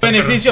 beneficio.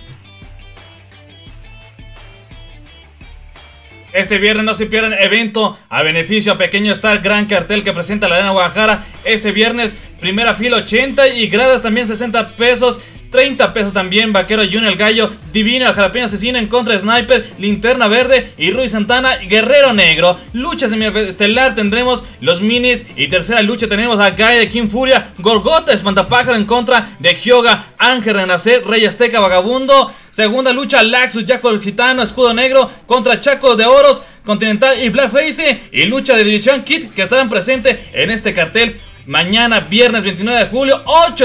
Este viernes no se pierdan evento a beneficio a Pequeño Star, gran cartel que presenta la Arena Guadalajara. Este viernes, primera fila 80 y gradas también 60 pesos. 30 pesos también, Vaquero Junior, el Gallo Divino, el Jalapeño Asesino en contra de Sniper, Linterna Verde y Ruiz Santana, Guerrero Negro. Lucha semiestelar tendremos los minis y tercera lucha tenemos a Guy de King Furia, Gorgota Espantapájaro en contra de Hyoga, Ángel Renacer, Rey Azteca Vagabundo. Segunda lucha, Laxus, Jaco el Gitano, Escudo Negro contra Chaco de Oros, Continental y Blackface. Y lucha de División Kid que estarán presentes en este cartel. Mañana, viernes 29 de julio, 8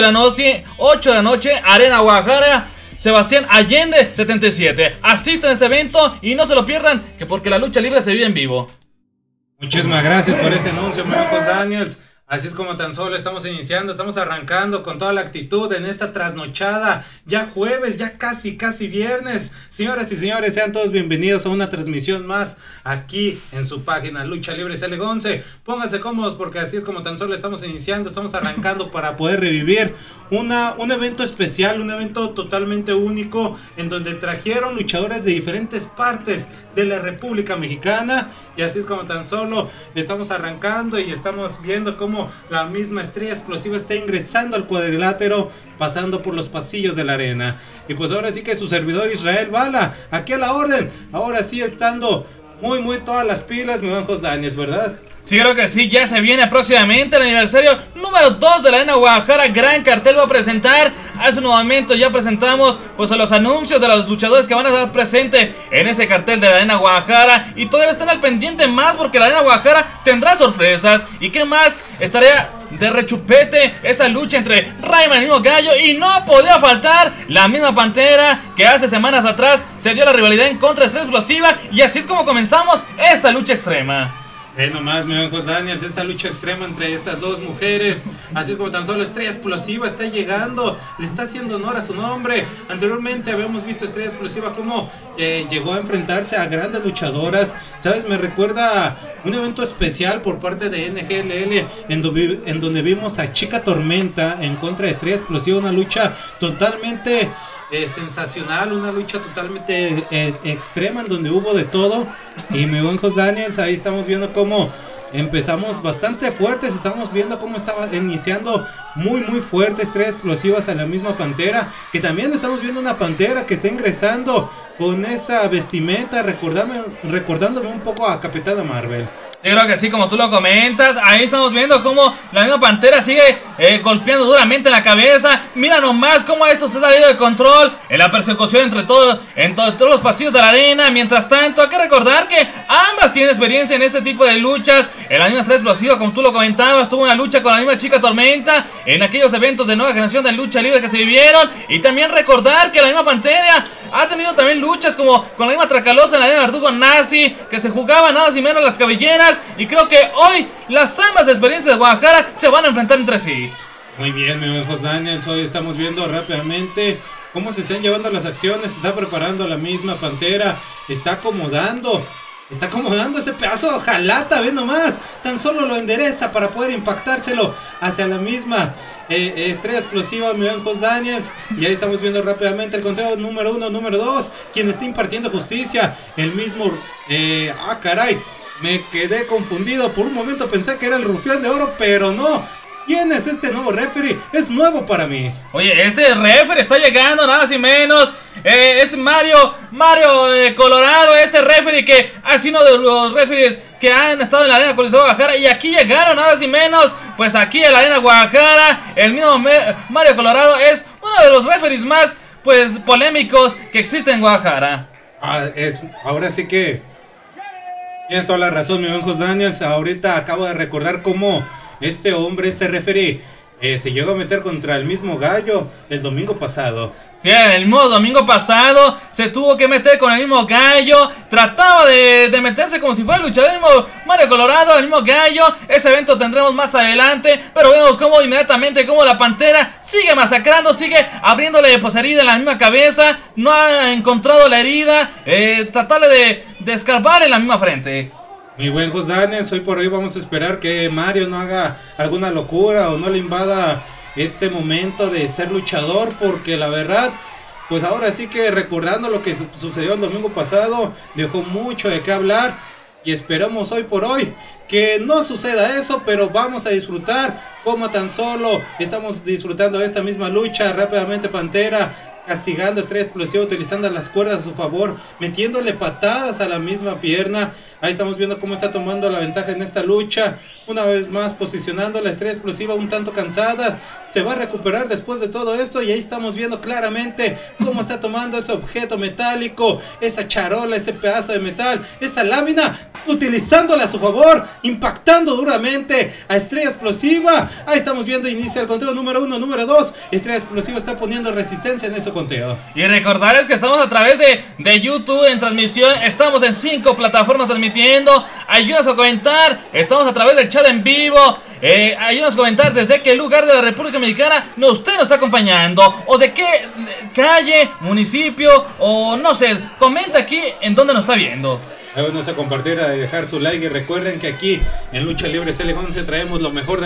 de la noche, Arena Guadalajara, Sebastián Allende 77. Asistan a este evento y no se lo pierdan, que porque la lucha libre se vive en vivo. Muchísimas gracias por ese anuncio, Marcos Daniels. Así es como tan solo estamos iniciando, estamos arrancando con toda la actitud en esta trasnochada, ya jueves, ya casi viernes. Señoras y señores, sean todos bienvenidos a una transmisión más aquí en su página Lucha Libre CL11. Pónganse cómodos porque así es como tan solo estamos iniciando, estamos arrancando para poder revivir un evento especial, un evento totalmente único en donde trajeron luchadores de diferentes partes de la República Mexicana. Y así es como tan solo estamos arrancando y estamos viendo cómo la misma Estrella Explosiva está ingresando al cuadrilátero, pasando por los pasillos de la arena. Y pues ahora sí que su servidor Israel Bala, aquí a la orden, ahora sí estando muy todas las pilas, mi buen Jos Daniels, ¿verdad? Sí, creo que sí, ya se viene próximamente el aniversario número 2 de la Arena Guadalajara. Gran cartel va a presentar. Hace un momento ya presentamos pues a los anuncios de los luchadores que van a estar presentes en ese cartel de la Arena Guadalajara. Y todavía están al pendiente más porque la Arena Guadalajara tendrá sorpresas. ¿Y qué más? Estaría de rechupete esa lucha entre Rayman y el mismo Gallo. Y no podía faltar la misma Pantera que hace semanas atrás se dio la rivalidad en contra de Estrella Explosiva. Y así es como comenzamos esta lucha extrema. Nomás, mi buen Jos Daniels, esta lucha extrema entre estas dos mujeres. Así es como tan solo Estrella Explosiva está llegando, le está haciendo honor a su nombre. Anteriormente habíamos visto Estrella Explosiva como llegó a enfrentarse a grandes luchadoras. ¿Sabes? Me recuerda un evento especial por parte de NGLL en donde vimos a Chica Tormenta en contra de Estrella Explosiva. Una lucha totalmente sensacional, una lucha totalmente extrema en donde hubo de todo. Y mi buen Jos Daniels, ahí estamos viendo cómo empezamos bastante fuertes, estamos viendo cómo estaba iniciando muy fuerte Estrella Explosiva a la misma Pantera, que también estamos viendo una Pantera que está ingresando con esa vestimenta, recordándome un poco a Capitana Marvel. Yo creo que sí, como tú lo comentas. Ahí estamos viendo cómo la misma Pantera sigue golpeando duramente en la cabeza. Mira nomás cómo esto se ha salido de control en la persecución entre todos los pasillos de la arena. Mientras tanto, hay que recordar que ambas tienen experiencia en este tipo de luchas. En la misma Estrella Explosiva, como tú lo comentabas, tuvo una lucha con la misma Chica Tormenta en aquellos eventos de nueva generación de lucha libre que se vivieron. Y también recordar que la misma Pantera ha tenido también luchas como con la misma Tracalosa en la arena Verdugo Nazi, que se jugaban nada más y menos las cabelleras. Y creo que hoy las ambas experiencias de Guadalajara se van a enfrentar entre sí. Muy bien, mi buen Jos Daniels. Hoy estamos viendo rápidamente cómo se están llevando las acciones. Se está preparando la misma Pantera. Está acomodando ese pedazo de hojalata, ve nomás. Tan solo lo endereza para poder impactárselo hacia la misma Estrella Explosiva, mi buen Jos Daniels. Y ahí estamos viendo rápidamente el conteo número 1, número 2. Quien está impartiendo justicia, el mismo... caray, me quedé confundido. Por un momento pensé que era el Rufián de Oro, pero no. ¿Quién es este nuevo referee? Es nuevo para mí. Oye, este referee está llegando, nada más y menos. Es Mario Colorado, este referee que ha sido uno de los referees que han estado en la Arena Coliseo Guadalajara. Y aquí llegaron, nada más y menos, pues aquí en la Arena Guadalajara. El mismo Mario Colorado es uno de los referees más, pues, polémicos que existen en Guadalajara. Ahora sí que tienes toda la razón, mi buen Jos Daniels. Ahorita acabo de recordar cómo este hombre, este referee, se llegó a meter contra el mismo Gallo el domingo pasado. Sí, el mismo domingo pasado se tuvo que meter con el mismo Gallo. Trataba de meterse como si fuera el luchador, el mismo Mario Colorado, el mismo Gallo. Ese evento tendremos más adelante. Pero vemos cómo inmediatamente como la Pantera sigue masacrando, sigue abriéndole pues herida en la misma cabeza. No ha encontrado la herida. Tratarle de escarbar en la misma frente. Mi buen Jos Daniels, hoy por hoy vamos a esperar que Mario no haga alguna locura o no le invada este momento de ser luchador, porque la verdad pues ahora sí que recordando lo que sucedió el domingo pasado, dejó mucho de qué hablar. Y esperamos hoy por hoy que no suceda eso, pero vamos a disfrutar como tan solo estamos disfrutando de esta misma lucha. Rápidamente Pantera castigando a Estrella Explosiva, utilizando las cuerdas a su favor, metiéndole patadas a la misma pierna. Ahí estamos viendo cómo está tomando la ventaja en esta lucha. Una vez más posicionando a la Estrella Explosiva un tanto cansada. Se va a recuperar después de todo esto y ahí estamos viendo claramente cómo está tomando ese objeto metálico, esa charola, ese pedazo de metal, esa lámina, utilizándola a su favor, impactando duramente a Estrella Explosiva. Ahí estamos viendo, inicia el conteo número 1, número 2. Estrella Explosiva está poniendo resistencia en ese conteo. Y recordarles que estamos a través de YouTube en transmisión. Estamos en 5 plataformas transmitiendo. Ayúdanos a comentar. Estamos a través del chat en vivo. Ayúdanos a comentar desde qué lugar de la República Mexicana usted nos está acompañando. O de qué calle, municipio, o no sé. Comenta aquí en dónde nos está viendo. Ayúdenos a compartir, a dejar su like y recuerden que aquí en Lucha Libre CL11 traemos lo mejor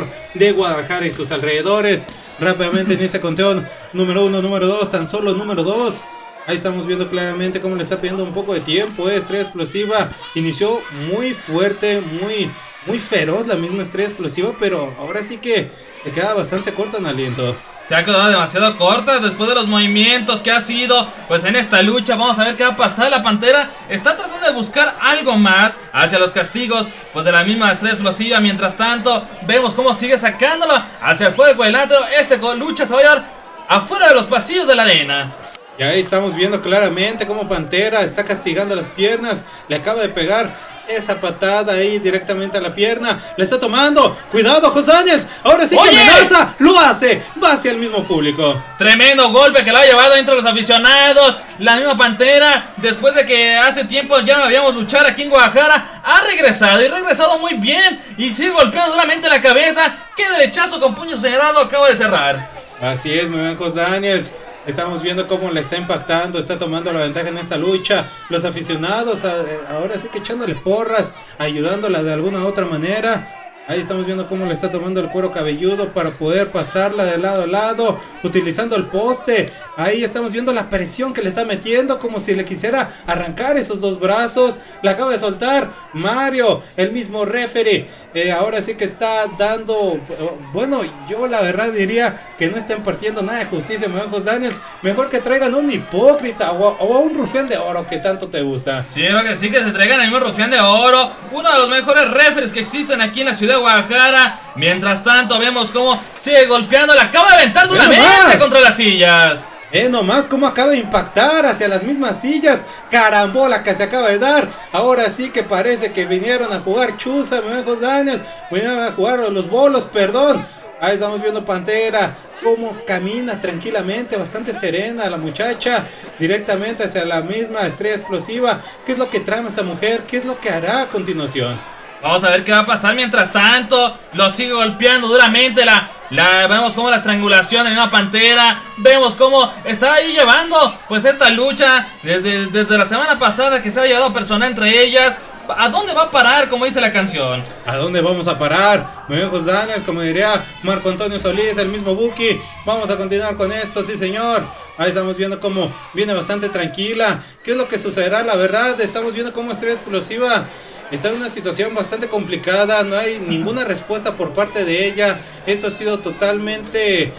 de Guadalajara y sus alrededores. Rápidamente en este conteo número 1, número 2, tan solo número 2. Ahí estamos viendo claramente cómo le está pidiendo un poco de tiempo. Estrella Explosiva inició muy fuerte, muy feroz la misma Estrella Explosiva, pero ahora sí que se queda bastante corta en aliento. Se ha quedado demasiado corta después de los movimientos que ha sido pues en esta lucha. Vamos a ver qué va a pasar. La Pantera está tratando de buscar algo más hacia los castigos pues de la misma Estrella Explosiva. Mientras tanto vemos cómo sigue sacándola hacia el fuego delantero. Lucha se va a llevar afuera de los pasillos de la arena. Y ahí estamos viendo claramente cómo Pantera está castigando las piernas. Le acaba de pegar esa patada ahí directamente a la pierna. Le está tomando. Cuidado, José Daniels. Ahora sí que amenaza. Lo hace. Va hacia el mismo público. Tremendo golpe que lo ha llevado entre los aficionados. La misma Pantera, después de que hace tiempo ya no habíamos luchar aquí en Guadalajara, ha regresado y regresado muy bien. Y sigue golpeando duramente la cabeza. Qué derechazo con puño cerrado acaba de cerrar. Así es, muy bien, José Daniels. Estamos viendo cómo le está impactando, está tomando la ventaja en esta lucha. Los aficionados ahora sí que echándole porras, ayudándola de alguna u otra manera. Ahí estamos viendo cómo le está tomando el cuero cabelludo para poder pasarla de lado a lado, utilizando el poste. Ahí estamos viendo la presión que le está metiendo, como si le quisiera arrancar esos dos brazos. La acaba de soltar Mario, el mismo referee. Ahora sí que está dando... Bueno, yo la verdad diría que no está impartiendo nada de justicia, José Daniels. Mejor que traigan un hipócrita o a un rufián de oro que tanto te gusta. Sí, creo que sí, que se traigan al mismo rufián de oro, uno de los mejores referees que existen aquí en la ciudad de Guadalajara. Mientras tanto vemos cómo sigue golpeando, la acaba de aventar duramente contra las sillas. Nomás cómo acaba de impactar hacia las mismas sillas. Carambola que se acaba de dar. Ahora sí que parece que vinieron a jugar chuza, José Daniels. Vinieron a jugar los bolos, perdón. Ahí estamos viendo Pantera cómo camina tranquilamente, bastante serena la muchacha, directamente hacia la misma Estrella Explosiva. ¿Qué es lo que trae esta mujer? ¿Qué es lo que hará a continuación? Vamos a ver qué va a pasar. Mientras tanto, lo sigue golpeando duramente. Vemos como la estrangulación de la misma Pantera. Vemos cómo está ahí llevando pues esta lucha desde la semana pasada, que se ha llevado personal entre ellas. ¿A dónde va a parar, como dice la canción? ¿A dónde vamos a parar? Muy bien, José Daniels, como diría Marco Antonio Solís, el mismo Buki. Vamos a continuar con esto, sí señor. Ahí estamos viendo cómo viene bastante tranquila. ¿Qué es lo que sucederá? La verdad, estamos viendo cómo Estrella Explosiva está en una situación bastante complicada, no hay ninguna respuesta por parte de ella. Esto ha sido totalmente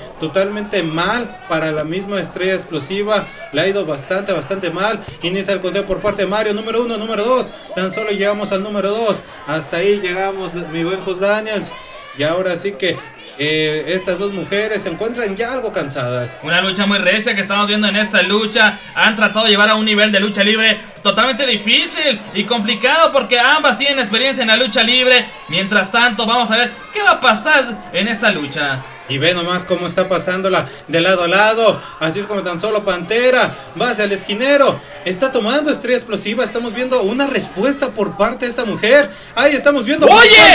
mal para la misma Estrella Explosiva. Le ha ido bastante mal. Inicia el conteo por parte de Mario, número 1, número 2. Tan solo llegamos al número 2. Hasta ahí llegamos, mi buen José Daniels. Y ahora sí que estas dos mujeres se encuentran ya algo cansadas. Una lucha muy recia que estamos viendo en esta lucha. Han tratado de llevar a un nivel de lucha libre totalmente difícil y complicado, porque ambas tienen experiencia en la lucha libre. Mientras tanto, vamos a ver qué va a pasar en esta lucha. Y ve nomás cómo está pasándola de lado a lado. Así es como tan solo Pantera va hacia el esquinero. Está tomando Estrella Explosiva. Estamos viendo una respuesta por parte de esta mujer. Ahí estamos viendo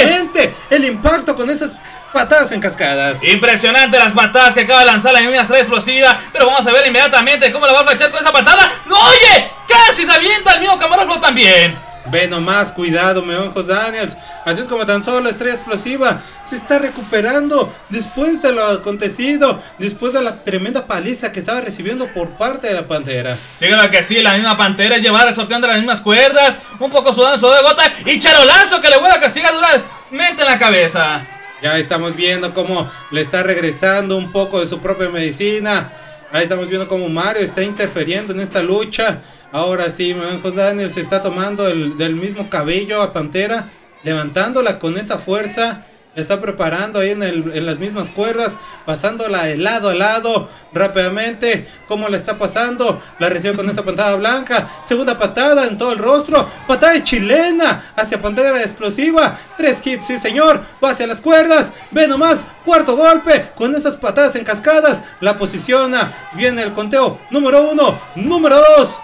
el impacto con esas patadas en cascadas. Impresionante las patadas que acaba de lanzar la misma Estrella Explosiva. Pero vamos a ver inmediatamente cómo la va a flechar con esa patada. ¡Oye! Casi se avienta el mismo camarógrafo también. Ve nomás, cuidado, mi buen Jos Daniels. Así es como tan solo Estrella Explosiva se está recuperando después de lo acontecido, después de la tremenda paliza que estaba recibiendo por parte de la Pantera. Sí, claro que sí, la misma Pantera es llevar resorteando las mismas cuerdas, un poco sudando, sudor de gota, y charolazo que le vuelve a castigar duramente en la cabeza. Ya estamos viendo cómo le está regresando un poco de su propia medicina. Ahí estamos viendo cómo Mario está interfiriendo en esta lucha. Ahora sí, Jos Daniels se está tomando del mismo cabello a Pantera, levantándola con esa fuerza. Está preparando ahí en las mismas cuerdas, pasándola de lado a lado rápidamente. ¿Cómo la está pasando? La recibe con esa patada blanca. Segunda patada en todo el rostro. Patada de chilena hacia Pantera Explosiva. 3 hits, sí señor. Va hacia las cuerdas. Ve nomás. Cuarto golpe. Con esas patadas en cascadas. La posiciona. Viene el conteo. Número 1. Número 2.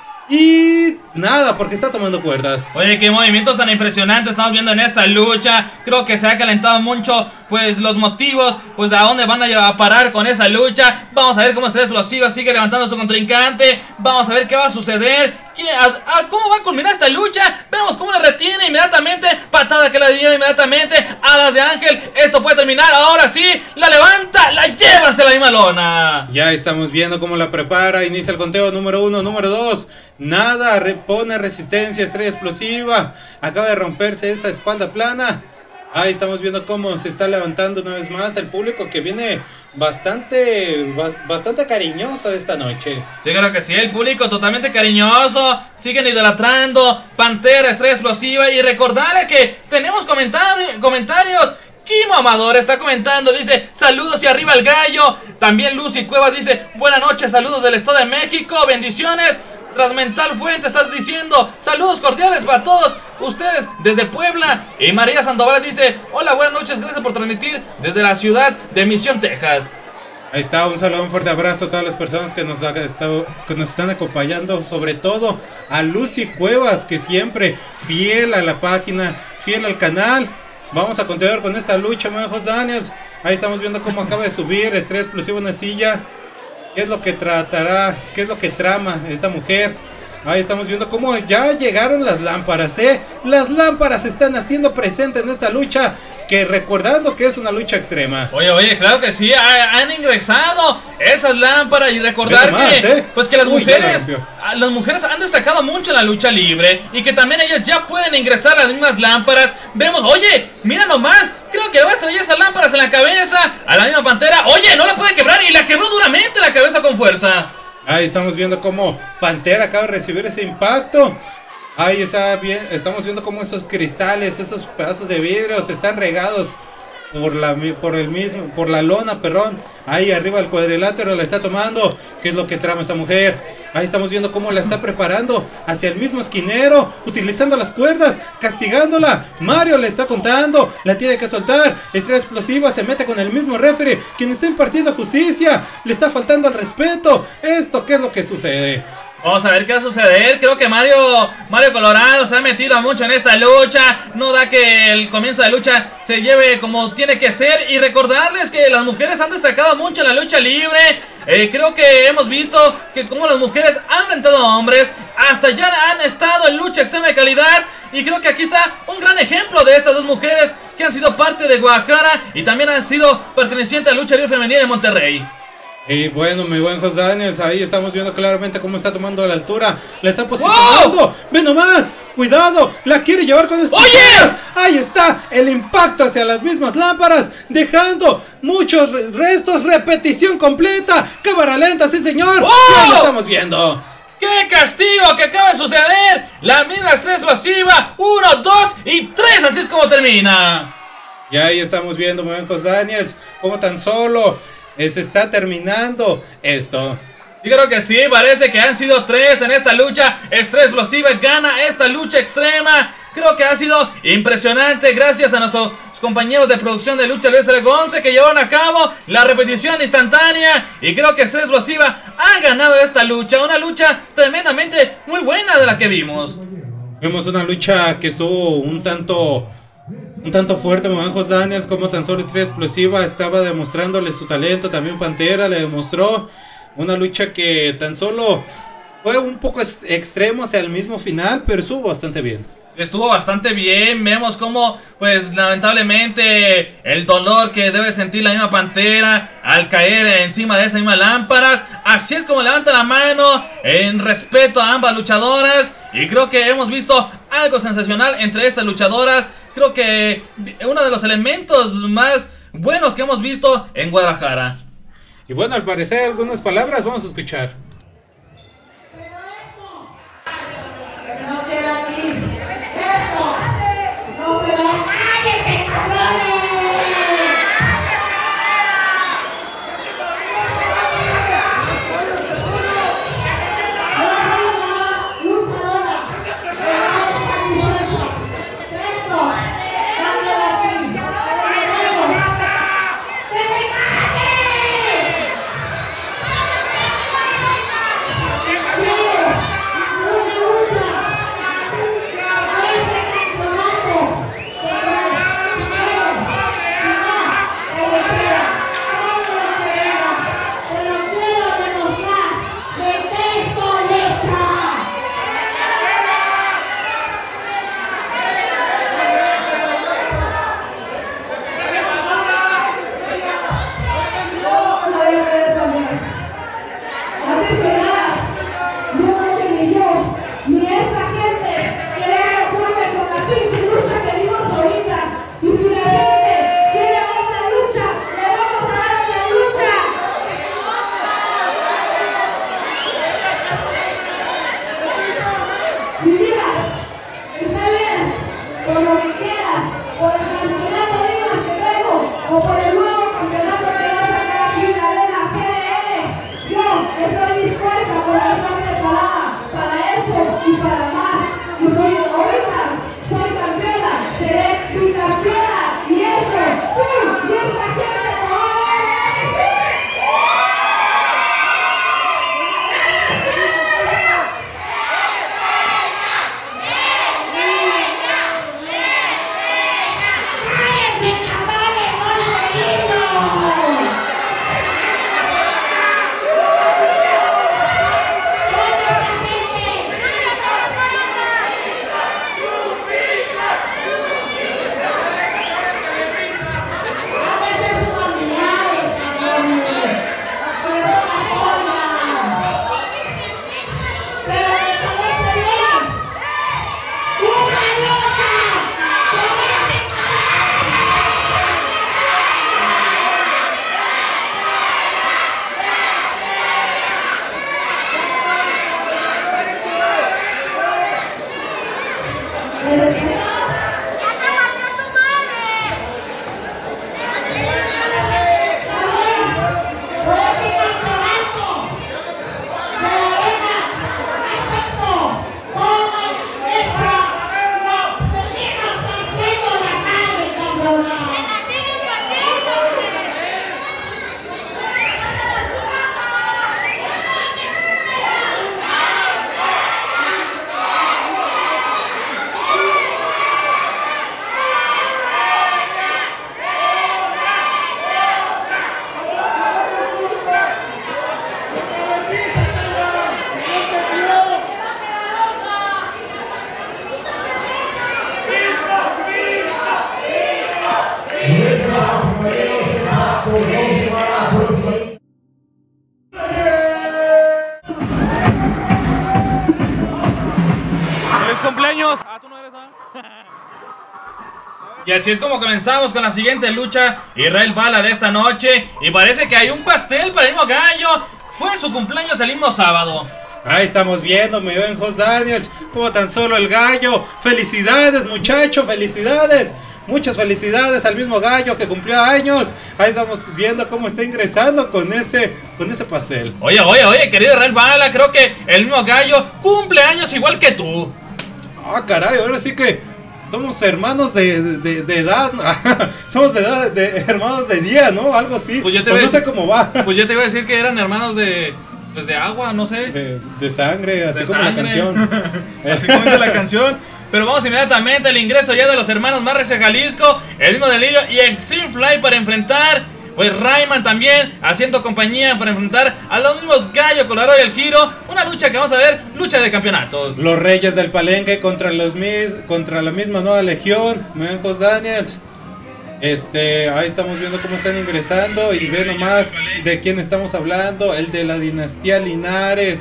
Y nada, porque está tomando cuerdas. Oye, qué movimientos tan impresionantes estamos viendo en esa lucha. Creo que se ha calentado mucho, pues, los motivos, pues, a dónde van a parar con esa lucha. Vamos a ver cómo Estrella Explosiva sigue levantando a su contrincante. Vamos a ver qué va a suceder. ¿Cómo va a culminar esta lucha? Vemos cómo la retiene inmediatamente. Patada que la lleva inmediatamente. Alas de ángel. Esto puede terminar. Ahora sí. La levanta. La lleva hacia la misma lona. Ya estamos viendo cómo la prepara. Inicia el conteo número 1, número 2. Nada. Repone resistencia Estrella Explosiva. Acaba de romperse esa espalda plana. Ahí estamos viendo cómo se está levantando una vez más el público, que viene bastante cariñoso esta noche. Sí, creo que sí, el público totalmente cariñoso. Siguen idolatrando Pantera, Estrella Explosiva. Y recordarle que tenemos comentarios. Kimo Amador está comentando, dice: saludos y arriba el gallo. También Lucy Cuevas dice: buenas noches, saludos del Estado de México, bendiciones. Transmental Fuente estás diciendo: saludos cordiales para todos ustedes desde Puebla. Y María Sandoval dice: hola, buenas noches, gracias por transmitir desde la ciudad de Misión, Texas. Ahí está, un saludo, un fuerte abrazo a todas las personas que nos están acompañando, sobre todo a Lucy Cuevas, que siempre fiel a la página, fiel al canal. Vamos a continuar con esta lucha, Jos Daniels. Ahí estamos viendo cómo acaba de subir Estrella Explosiva en una silla. ¿Qué es lo que tratará? ¿Qué es lo que trama esta mujer? Ahí estamos viendo cómo ya llegaron las lámparas, ¿eh? Las lámparas están haciendo presente en esta lucha, que recordando que es una lucha extrema. Oye, claro que sí, han ingresado esas lámparas. Y recordar pues que las mujeres han destacado mucho en la lucha libre, y que también ellas ya pueden ingresar a las mismas lámparas. Vemos, oye, mira nomás, creo que va a estrellar esas lámparas en la cabeza a la misma Pantera. Oye, no la puede quebrar, y la quebró duramente la cabeza con fuerza. Ahí estamos viendo cómo Pantera acaba de recibir ese impacto. Ahí está bien, estamos viendo cómo esos cristales, esos pedazos de vidrio están regados por la lona, perdón. Ahí arriba el cuadrilátero la está tomando. ¿Qué es lo que trama esta mujer? Ahí estamos viendo cómo la está preparando hacia el mismo esquinero, utilizando las cuerdas, castigándola. Mario le está contando, la tiene que soltar. Estrella Explosiva se mete con el mismo referee, quien está impartiendo justicia. Le está faltando al respeto. ¿Esto qué es lo que sucede? Vamos a ver qué va a suceder. Creo que Mario Colorado se ha metido mucho en esta lucha. No da que el comienzo de la lucha se lleve como tiene que ser. Y recordarles que las mujeres han destacado mucho en la lucha libre. Creo que hemos visto que como las mujeres han enfrentado a hombres, hasta ya han estado en lucha extrema de calidad. Y creo que aquí está un gran ejemplo de estas dos mujeres que han sido parte de Guadalajara y también han sido pertenecientes a la lucha libre femenina en Monterrey. Y bueno, mi buen Jos Daniels, ahí estamos viendo claramente cómo está tomando la altura. La está posicionando. ¡Wow! ¡Ve nomás! ¡Cuidado! ¡La quiere llevar con estas lámparas! Ahí está el impacto hacia las mismas lámparas, dejando muchos restos. Repetición completa. Cámara lenta, sí señor. ¡Oh! Ya lo estamos viendo. ¡Qué castigo que acaba de suceder! La misma Estrella Explosiva. 1, 2 y 3. Así es como termina. Y ahí estamos viendo, mi buen Jos Daniels, como tan solo se está terminando esto. Yo creo que sí, parece que han sido 3 en esta lucha. Estrella Explosiva gana esta lucha extrema. Creo que ha sido impresionante gracias a nuestros compañeros de producción de Lucha Libre 11 que llevaron a cabo la repetición instantánea. Y creo que Estrella Explosiva ha ganado esta lucha. Una lucha tremendamente muy buena de la que vimos. Vimos una lucha que estuvo un tanto fuerte, mi buen Jos Daniels, como tan solo Estrella Explosiva estaba demostrándole su talento. También Pantera le demostró una lucha que tan solo fue un poco extremo hacia el mismo final, pero estuvo bastante bien. Estuvo bastante bien, vemos como, pues lamentablemente, el dolor que debe sentir la misma Pantera al caer encima de esas mismas lámparas. Así es como levanta la mano en respeto a ambas luchadoras. Y creo que hemos visto algo sensacional entre estas luchadoras. Creo que uno de los elementos más buenos que hemos visto en Guadalajara. Y bueno, al parecer algunas palabras vamos a escuchar. No queda aquí. Esto. No queda. ¡Cállate, cabrones! cumpleaños. Ah, tú no eres, ¿ah? Y así es como comenzamos con la siguiente lucha Israel Bala de esta noche. Y parece que hay un pastel para el mismo gallo. Fue su cumpleaños el mismo sábado. Ahí estamos viendo, mi buen Jos Daniels, como tan solo el gallo. Felicidades, muchacho, felicidades. Muchas felicidades al mismo gallo que cumplió años. Ahí estamos viendo cómo está ingresando con ese pastel. Oye, querido Israel Bala, creo que el mismo gallo cumple años igual que tú. Ah, caray, ahora sí que somos hermanos de edad. Somos de hermanos de día, ¿no? Algo así. Pues yo te no sé cómo va. Pues yo te iba a decir que eran hermanos de... pues de agua, no sé. De sangre, así de como sangre. La canción. Así como dice la canción. Pero vamos inmediatamente al ingreso ya de los hermanos Marres de Jalisco, el mismo Delirio y Extreme Fly para enfrentar pues Rayman también haciendo compañía para enfrentar a los mismos Gallo Colorado y el Giro. Una lucha que vamos a ver, lucha de campeonatos. Los Reyes del Palenque contra la misma Nueva Legión, Menjos Daniels. Ahí estamos viendo cómo están ingresando y ve nomás de quién estamos hablando, el de la dinastía Linares,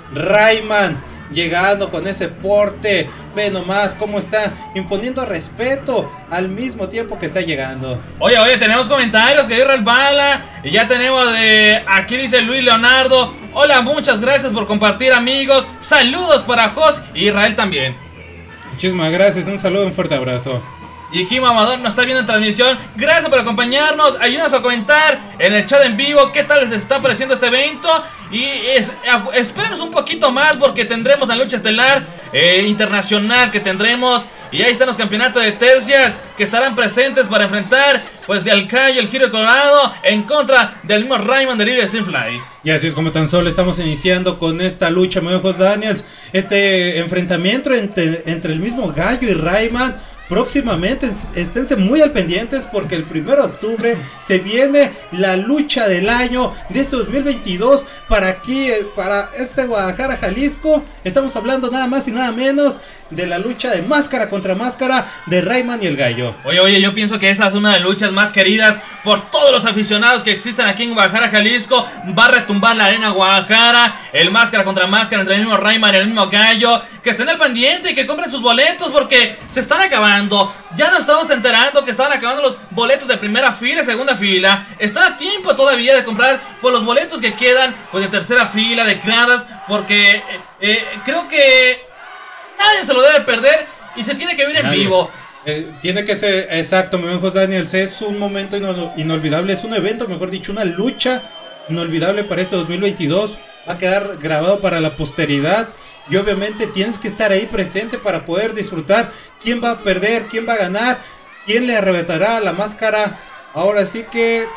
Rayman, llegando con ese porte, ve nomás cómo está imponiendo respeto al mismo tiempo que está llegando. Oye, tenemos comentarios que dio Real Bala y ya tenemos aquí dice Luis Leonardo, hola, muchas gracias por compartir amigos, saludos para Jos y Israel también. Muchísimas gracias, un saludo, un fuerte abrazo. Y Kim Amador nos está viendo en transmisión. Gracias por acompañarnos. Ayúdanos a comentar en el chat en vivo qué tal les está pareciendo este evento. Y espérenos un poquito más porque tendremos la lucha estelar internacional que tendremos. Y ahí están los campeonatos de tercias que estarán presentes para enfrentar pues de Alcayo, el Giro Colorado en contra del mismo Rayman de Libre Extreme Fly. Y así es como tan solo estamos iniciando con esta lucha, Menjos Daniels. Este enfrentamiento entre el mismo Gallo y Rayman. Próximamente esténse muy al pendientes porque el 1 de octubre se viene la lucha del año de este 2022 para aquí, para Guadalajara, Jalisco. Estamos hablando nada más y nada menos de la lucha de máscara contra máscara de Rayman y el Gallo. Oye, yo pienso que esa es una de las luchas más queridas por todos los aficionados que existen aquí en Guadalajara, Jalisco. Va a retumbar la arena Guadalajara, el máscara contra máscara entre el mismo Rayman y el mismo Gallo. Que estén al pendiente y que compren sus boletos porque se están acabando. Ya nos estamos enterando que estaban acabando los boletos de primera fila y segunda fila. Está a tiempo todavía de comprar por los boletos que quedan pues de tercera fila, de gradas, porque creo que nadie se lo debe perder y se tiene que ver en vivo. Tiene que ser, exacto, mi buen José Daniel, es un momento inolvidable, es un evento, mejor dicho, una lucha inolvidable para este 2022. Va a quedar grabado para la posteridad. Y obviamente tienes que estar ahí presente para poder disfrutar quién va a perder, quién va a ganar, quién le arrebatará la máscara. Ahora sí que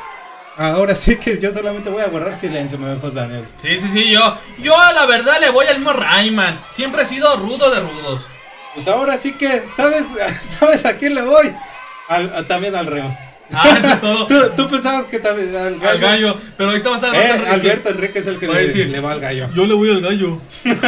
yo solamente voy a guardar silencio, me ven, José Daniel. Sí, yo a la verdad le voy al mismo Rayman. Siempre he sido rudo de rudos. Pues ahora sí que, ¿sabes a quién le voy? También al Reo. Eso es todo. ¿Tú pensabas que también al Gallo, pero ahorita va a estar Alberto Enrique es el que le va al Gallo. Yo le voy al Gallo.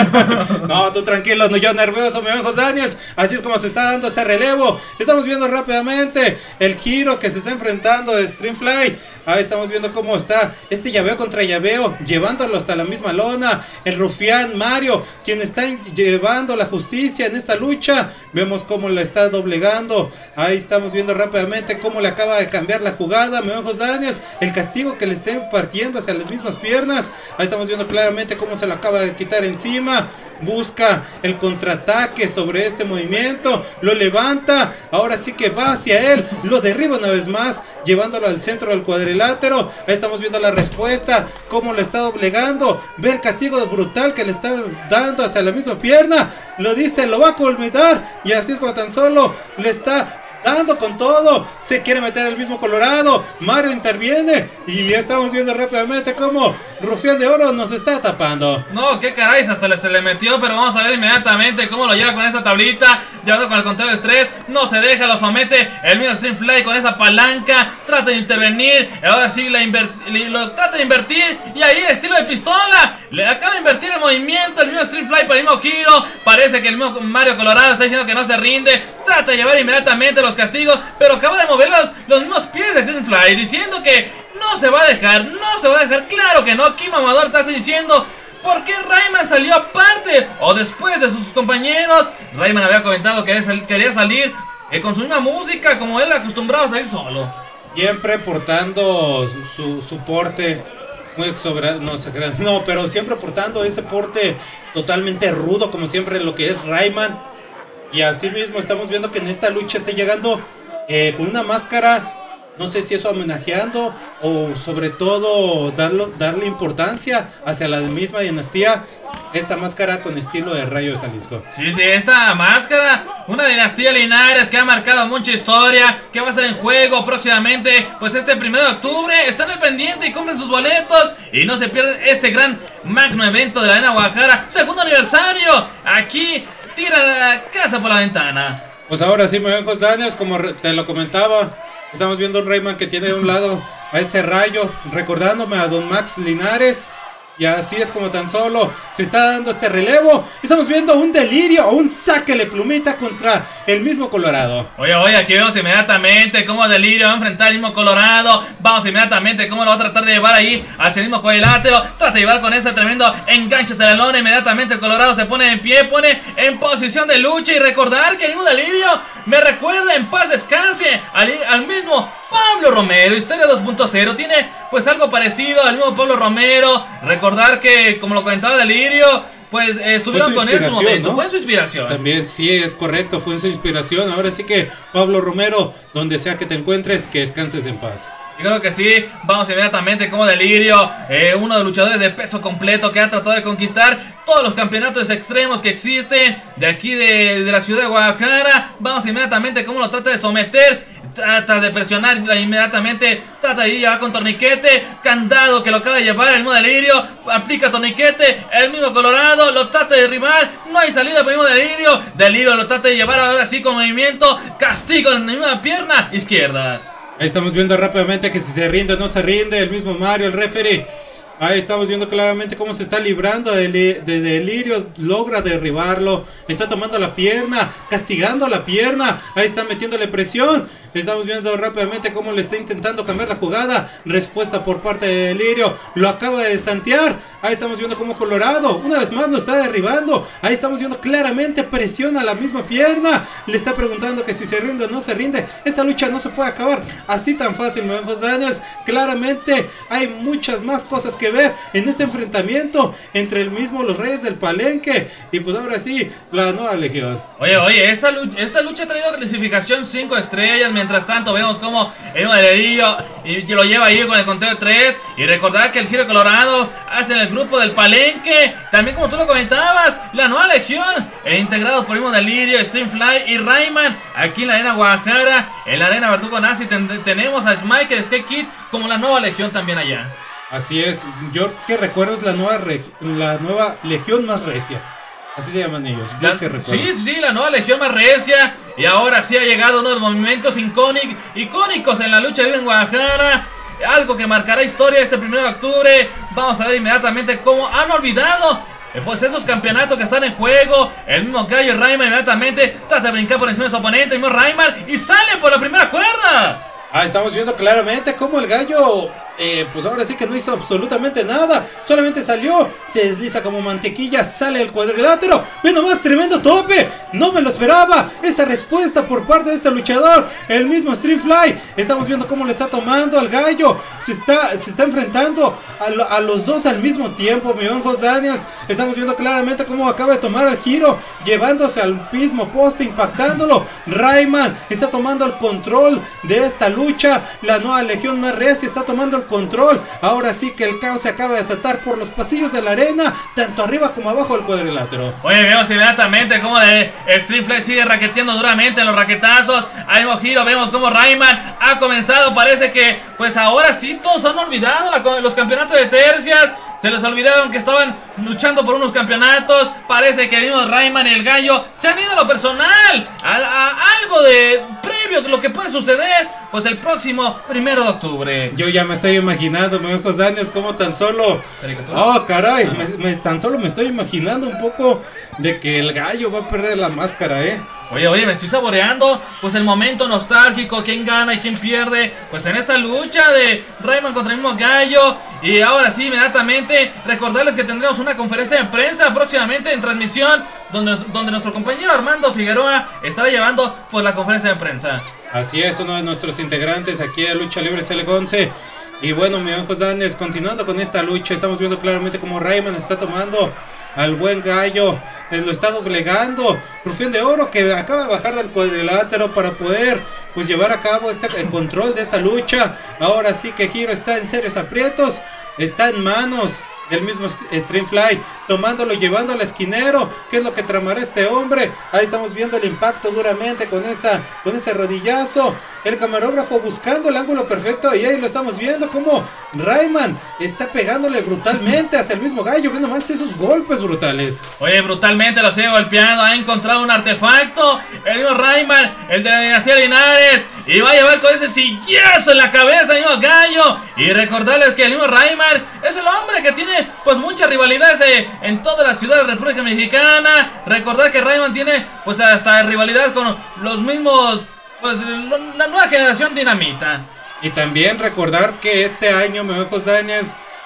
No, tú tranquilo, no, yo nervioso, mi buen José Daniels. Así es como se está dando ese relevo. Estamos viendo rápidamente el Giro que se está enfrentando de Streamfly. Ahí estamos viendo cómo está este llaveo contra llaveo, llevándolo hasta la misma lona. El rufián Mario, quien está llevando la justicia en esta lucha. Vemos cómo la está doblegando. Ahí estamos viendo rápidamente cómo le acaba de cambiar la jugada, mi buen José Daniels. El castigo que le está impartiendo hacia las mismas piernas. Ahí estamos viendo claramente cómo se lo acaba de quitar encima. Busca el contraataque sobre este movimiento, lo levanta, ahora sí que va hacia él, lo derriba una vez más, llevándolo al centro del cuadrilátero. Ahí estamos viendo la respuesta, cómo lo está doblegando, ve el castigo brutal que le está dando hacia la misma pierna, lo dice, lo va a culminar, y así es como tan solo le está dando con todo, se quiere meter el mismo Colorado. Mario interviene y estamos viendo rápidamente cómo Rufián de Oro nos está tapando. No, qué caray, hasta se le metió, pero vamos a ver inmediatamente cómo lo lleva con esa tablita, llevando con el conteo de 3, no se deja, lo somete el mismo Extreme Fly con esa palanca, trata de intervenir, ahora sí lo trata de invertir, y ahí el estilo de pistola, le acaba de invertir el movimiento, el mismo Extreme Fly para el mismo Giro, parece que el mismo Mario Colorado está diciendo que no se rinde, trata de llevar inmediatamente los castigos, pero acaba de mover los mismos pies de Extreme Fly, diciendo que no se va a dejar, claro que no. Kim Amador está diciendo ¿por qué Rayman salió aparte o después de sus compañeros? Rayman había comentado que quería salir con su misma música, como él acostumbrado a salir solo. Siempre portando su porte muy exuberante, no, pero siempre portando ese porte totalmente rudo, como siempre lo que es Rayman. Y así mismo estamos viendo que en esta lucha está llegando con una máscara. No sé si eso homenajeando o sobre todo darle importancia hacia la misma dinastía. Esta máscara con estilo de Rayo de Jalisco. Sí, esta máscara, una dinastía Linares que ha marcado mucha historia, que va a estar en juego próximamente, pues este 1 de octubre. Están al pendiente y compren sus boletos y no se pierdan este gran magno evento de la Arena Guadalajara, segundo aniversario. Aquí tira la casa por la ventana. Pues ahora sí, me ven, José Daniels, como te lo comentaba. Estamos viendo un Rayman que tiene de un lado a ese Rayo, recordándome a Don Max Linares. Y así es como tan solo se está dando este relevo. Estamos viendo un Delirio o un Sáquele Plumita contra el mismo Colorado. Oye, aquí vemos inmediatamente cómo Delirio va a enfrentar al mismo Colorado. Vamos inmediatamente cómo lo va a tratar de llevar ahí hacia el mismo cuadrilátero. Trata de llevar con ese tremendo enganche hacia la lona. Inmediatamente el Colorado se pone en pie, pone en posición de lucha. Y recordar que el mismo Delirio me recuerda, en paz descanse, al mismo Pablo Romero. Historia 2.0 tiene pues algo parecido al mismo Pablo Romero. Recordar que, como lo comentaba Delirio, pues estuvieron con él en su momento, ¿no? Fue en su inspiración. También, sí, es correcto, fue en su inspiración. Ahora sí que, Pablo Romero, donde sea que te encuentres, que descanses en paz. Yo creo que sí, vamos inmediatamente como Delirio, uno de los luchadores de peso completo que ha tratado de conquistar todos los campeonatos extremos que existen de aquí de la ciudad de Guadalajara. Vamos inmediatamente como lo trata de someter. Trata de presionar inmediatamente. Trata de ir ya con torniquete. Candado que lo acaba de llevar el mismo Delirio. Aplica torniquete. El mismo Colorado lo trata de derribar. No hay salida para el mismo Delirio. Delirio lo trata de llevar ahora sí con movimiento. Castigo en la misma pierna izquierda. Ahí estamos viendo rápidamente que si se rinde o no se rinde. El mismo Mario, el referee. Ahí estamos viendo claramente cómo se está librando de Delirio. Logra derribarlo. Está tomando la pierna. Castigando la pierna. Ahí está metiéndole presión. Estamos viendo rápidamente cómo le está intentando cambiar la jugada. Respuesta por parte de Delirio. Lo acaba de estantear. Ahí estamos viendo cómo Colorado una vez más lo está derribando. Ahí estamos viendo claramente presión a la misma pierna. Le está preguntando que si se rinde o no se rinde. Esta lucha no se puede acabar así tan fácil, José Daniels. Claramente hay muchas más cosas que ver en este enfrentamiento entre el mismo los Reyes del Palenque y pues ahora sí, la Nueva Legión. Oye, esta lucha ha traído clasificación 5 estrellas. Mientras tanto vemos como el Delirio y lo lleva ahí con el conteo de 3. Y recordar que el Giro Colorado hace en el grupo del Palenque. También, como tú lo comentabas, la Nueva Legión, integrados por el mismo Delirio, Extreme Fly y Rayman. Aquí en la Arena Guadalajara, en la Arena Verdugo Nazi, tenemos a Smike, el Skate Kid, como la Nueva Legión también allá. Así es, yo que recuerdo es la nueva Legión más recia. Así se llaman ellos. Sí, la Nueva Legión más recia. Y ahora sí ha llegado uno de los momentos icónicos en la lucha libre en Guadalajara. Algo que marcará historia este 1 de octubre. Vamos a ver inmediatamente cómo han olvidado pues esos campeonatos que están en juego. El mismo Gallo Rayman inmediatamente trata de brincar por encima de su oponente, el mismo Rayman, y sale por la primera cuerda. Estamos viendo claramente cómo el Gallo, pues ahora sí que no hizo absolutamente nada. Solamente salió, se desliza como mantequilla, sale del cuadrilátero. Ve nomás, tremendo tope. No me lo esperaba. Esa respuesta por parte de este luchador. El mismo Stream Fly. Estamos viendo cómo le está tomando al Gallo. Se está enfrentando a los dos al mismo tiempo, mi buen José Daniels. Estamos viendo claramente cómo acaba de tomar al Giro, llevándose al mismo poste, impactándolo. Rayman está tomando el control de esta lucha. La Nueva Legión más recia está tomando el control. Ahora sí que el caos se acaba de desatar por los pasillos de la arena, tanto arriba como abajo del cuadrilátero. Oye, vemos inmediatamente cómo de Extreme Fly sigue raqueteando duramente en los raquetazos. Al mismo Giro vemos como Rayman ha comenzado. Parece que pues ahora sí todos han olvidado los campeonatos de tercias. Se les olvidaron que estaban luchando por unos campeonatos. Parece que el mismo Rayman y el Gallo se han ido a lo personal, a algo de previo, lo que puede suceder pues el próximo 1 de octubre. Yo ya me estoy imaginando, mi ojos Daniels, como tan solo... Oh, caray, tan solo me estoy imaginando un poco de que el Gallo va a perder la máscara, Oye, me estoy saboreando pues el momento nostálgico, quién gana y quién pierde pues en esta lucha de Rayman contra el mismo Gallo. Y ahora sí, inmediatamente recordarles que tendremos una conferencia de prensa próximamente en transmisión, donde nuestro compañero Armando Figueroa estará llevando pues la conferencia de prensa. Así es, uno de nuestros integrantes aquí de Lucha Libre CL11. Y bueno, mi buen José Daniels, continuando con esta lucha, estamos viendo claramente cómo Rayman está tomando al buen Gallo, lo está doblegando. Rufián de Oro que acaba de bajar del cuadrilátero para poder pues llevar a cabo el control de esta lucha. Ahora sí que Giro está en serios aprietos, está en manos del mismo Stream Fly, tomándolo, llevando al esquinero. ¿Qué es lo que tramará este hombre? Ahí estamos viendo el impacto duramente con ese rodillazo. el camarógrafo buscando el ángulo perfecto y ahí lo estamos viendo como Rayman está pegándole brutalmente hacia el mismo gallo. Ve nomás esos golpes brutales. Oye, brutalmente lo sigue golpeando. Ha encontrado un artefacto. El mismo Rayman, el de la dinastía Linares. Y va a llevar con ese sillazo en la cabeza el mismo gallo. Y recordarles que el mismo Rayman es el hombre que tiene pues muchas rivalidades en toda la ciudad de la República Mexicana. Recordar que Rayman tiene pues hasta rivalidades con los mismos, pues la nueva generación Dinamita. Y también recordar que este año, Memejos Daniels,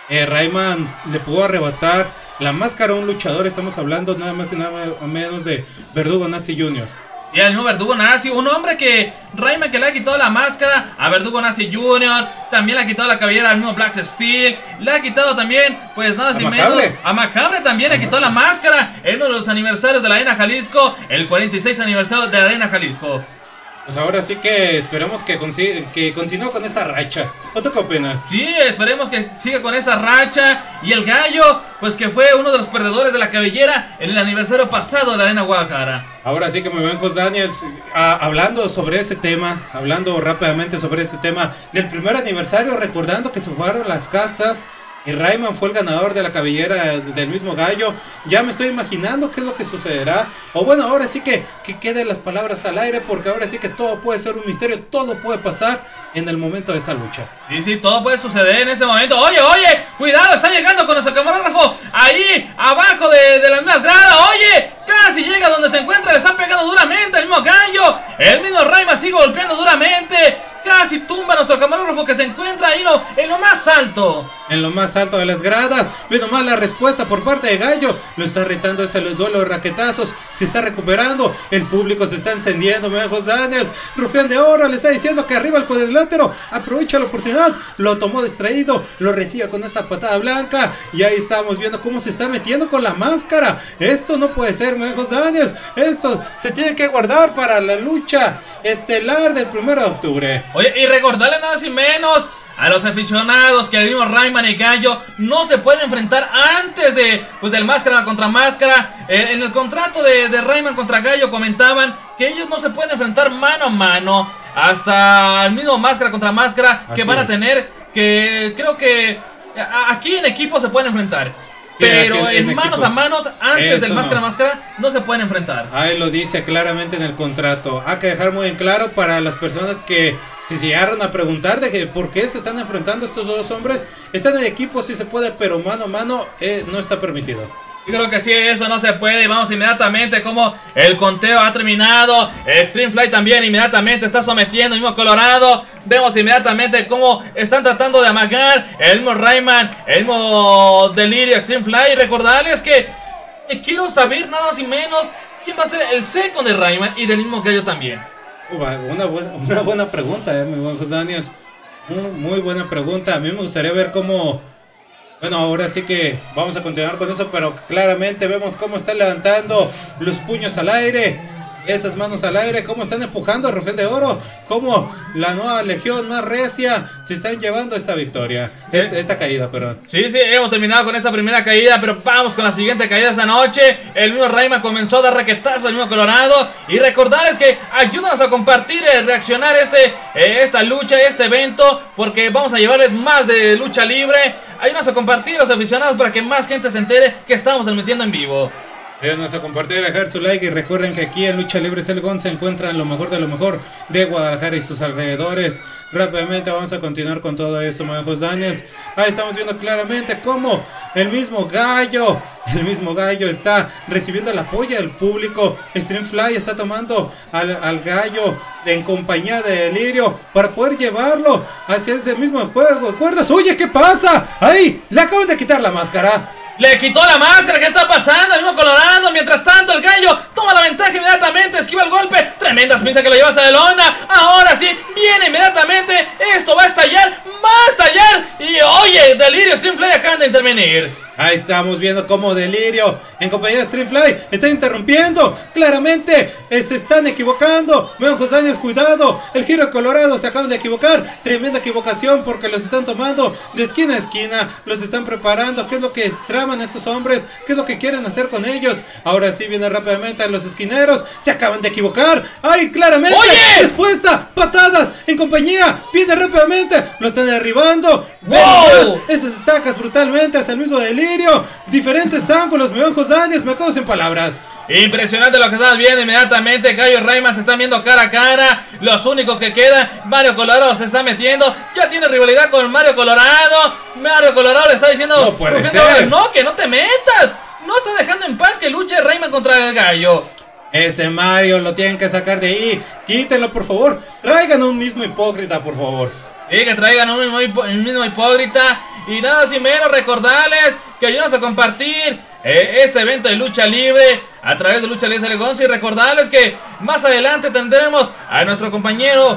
Rayman le pudo arrebatar la máscara a un luchador. Estamos hablando nada más y nada menos de Verdugo Nazi Jr. Y el mismo Verdugo Nazi, un hombre que Rayman que le ha quitado la máscara a Verdugo Nazi Jr., también le ha quitado la cabellera al mismo Black Steel, le ha quitado también, pues nada sin menos, a Macabre también le quitó la máscara en uno de los aniversarios de la Arena Jalisco, el 46 aniversario de la Arena Jalisco. Pues ahora sí que esperemos que continúe con esa racha. ¿O tú qué opinas? Sí, esperemos que siga con esa racha. Y el gallo, pues que fue uno de los perdedores de la cabellera en el aniversario pasado de la Arena Guadalajara. Ahora sí que me ven, Jos Daniels, hablando sobre ese tema, hablando rápidamente sobre este tema del primer aniversario, recordando que se jugaron las castas y Rayman fue el ganador de la cabellera del mismo gallo. Ya me estoy imaginando qué es lo que sucederá. O bueno, ahora sí que queden las palabras al aire, porque ahora sí que todo puede ser un misterio, todo puede pasar en el momento de esa lucha. Sí, todo puede suceder en ese momento. Oye, cuidado, está llegando con nuestro camarógrafo ahí, abajo de las mismas gradas. Oye, casi llega donde se encuentra, le está pegando duramente el mismo gallo. El mismo Rayman sigue golpeando duramente. Casi tumba a nuestro camarógrafo que se encuentra ahí en lo más alto. En lo más alto de las gradas. Ve nomás la respuesta por parte de Gallo. Lo está retando ese duelo de raquetazos. Se está recuperando. El público se está encendiendo. Memejos Daniels. Rufián de Oro le está diciendo que arriba el cuadrilátero. Aprovecha la oportunidad. Lo tomó distraído. Lo recibe con esa patada blanca. Y ahí estamos viendo cómo se está metiendo con la máscara. Esto no puede ser, Memejos Daniels. Esto se tiene que guardar para la lucha estelar del 1 de octubre. Oye, y recordarle nada sin menos a los aficionados que el mismo Rayman y Gallo no se pueden enfrentar antes del máscara contra máscara. En el contrato de Rayman contra Gallo comentaban que ellos no se pueden enfrentar mano a mano hasta el mismo máscara contra máscara que van a tener, que creo que aquí en equipo se pueden enfrentar. Sí, pero en manos a manos, antes del máscara a máscara, no se pueden enfrentar. Ahí lo dice claramente en el contrato. Hay que dejar muy en claro para las personas que si se llegaron a preguntar de que por qué se están enfrentando estos dos hombres. Están en equipo, sí se puede, pero mano a mano no está permitido. Yo creo que sí, eso no se puede. Y vamos inmediatamente como el conteo ha terminado. Extreme Fly también inmediatamente está sometiendo el mismo Colorado. Vemos inmediatamente cómo están tratando de amagar el mismo Rayman, el mismo Delirio, Extreme Fly. Y recordarles que quiero saber nada más y menos quién va a ser el second de Rayman y del mismo Gallo también. Una buena pregunta, mi buen Jos Daniels. Muy buena pregunta. A mí me gustaría ver cómo... Bueno, ahora sí que vamos a continuar con eso, pero claramente vemos cómo están levantando los puños al aire, esas manos al aire, cómo están empujando a Rufián de Oro, cómo la nueva legión más recia se están llevando esta victoria, ¿sí? Esta caída, perdón. Sí, hemos terminado con esta primera caída, pero vamos con la siguiente caída esta noche. El mismo Rayman comenzó a dar raquetazo al mismo Colorado. Y recordarles que ayúdanos a compartir, reaccionar esta lucha, este evento, porque vamos a llevarles más de lucha libre. Ayúdanos a compartir a los aficionados para que más gente se entere que estamos transmitiendo en vivo. Ayúdanos a compartir, dejar su like y recuerden que aquí en Lucha Libre Selgon se encuentran lo mejor de Guadalajara y sus alrededores. Rápidamente vamos a continuar con todo esto, Memejos Daniels. Ahí estamos viendo claramente cómo el mismo Gallo está recibiendo el apoyo del público. Extreme Fly está tomando al Gallo en compañía de Delirio para poder llevarlo hacia ese mismo juego. ¿Recuerdas? Oye, ¿qué pasa? Ahí, le acaban de quitar la máscara. Le quitó la máscara, ¿qué está pasando? El mismo Colorado, mientras tanto el Gallo toma la ventaja inmediatamente, esquiva el golpe, tremenda pinza que lo lleva hacia la lona. Ahora sí, viene inmediatamente, esto va a estallar, y oye, Delirio, Extreme Fly acaban de intervenir. Ahí estamos viendo cómo Delirio en compañía de Streamfly está interrumpiendo. Claramente se están equivocando. Vean, José Daniels, cuidado. El giro de Colorado se acaban de equivocar. Tremenda equivocación porque los están tomando de esquina a esquina. Los están preparando. ¿Qué es lo que traman estos hombres? ¿Qué es lo que quieren hacer con ellos? Ahora sí viene rápidamente a los esquineros. Se acaban de equivocar. ¡Ay, claramente! ¡Oye! Respuesta. Patadas en compañía. Viene rápidamente. Lo están derribando. ¡Wow! Esas estacas brutalmente hacia el mismo Delirio. Diferentes ángulos, me ojos Daniels, me quedo sin palabras. Impresionante lo que estás viendo. Inmediatamente Gallo y Rayman se están viendo cara a cara. Los únicos que quedan, Mario Colorado se está metiendo. Ya tiene rivalidad con Mario Colorado. Mario Colorado le está diciendo: no puede ser. No, que no te metas. No está dejando en paz que luche Rayman contra el Gallo. Ese Mario lo tienen que sacar de ahí. Quítenlo, por favor. Traigan un mismo hipócrita, por favor. Sí, que traigan un mismo hipócrita. Y nada sin menos recordarles que ayúdanos a compartir este evento de lucha libre a través de Lucha Libre Elegoncia. Y recordarles que más adelante tendremos a nuestro compañero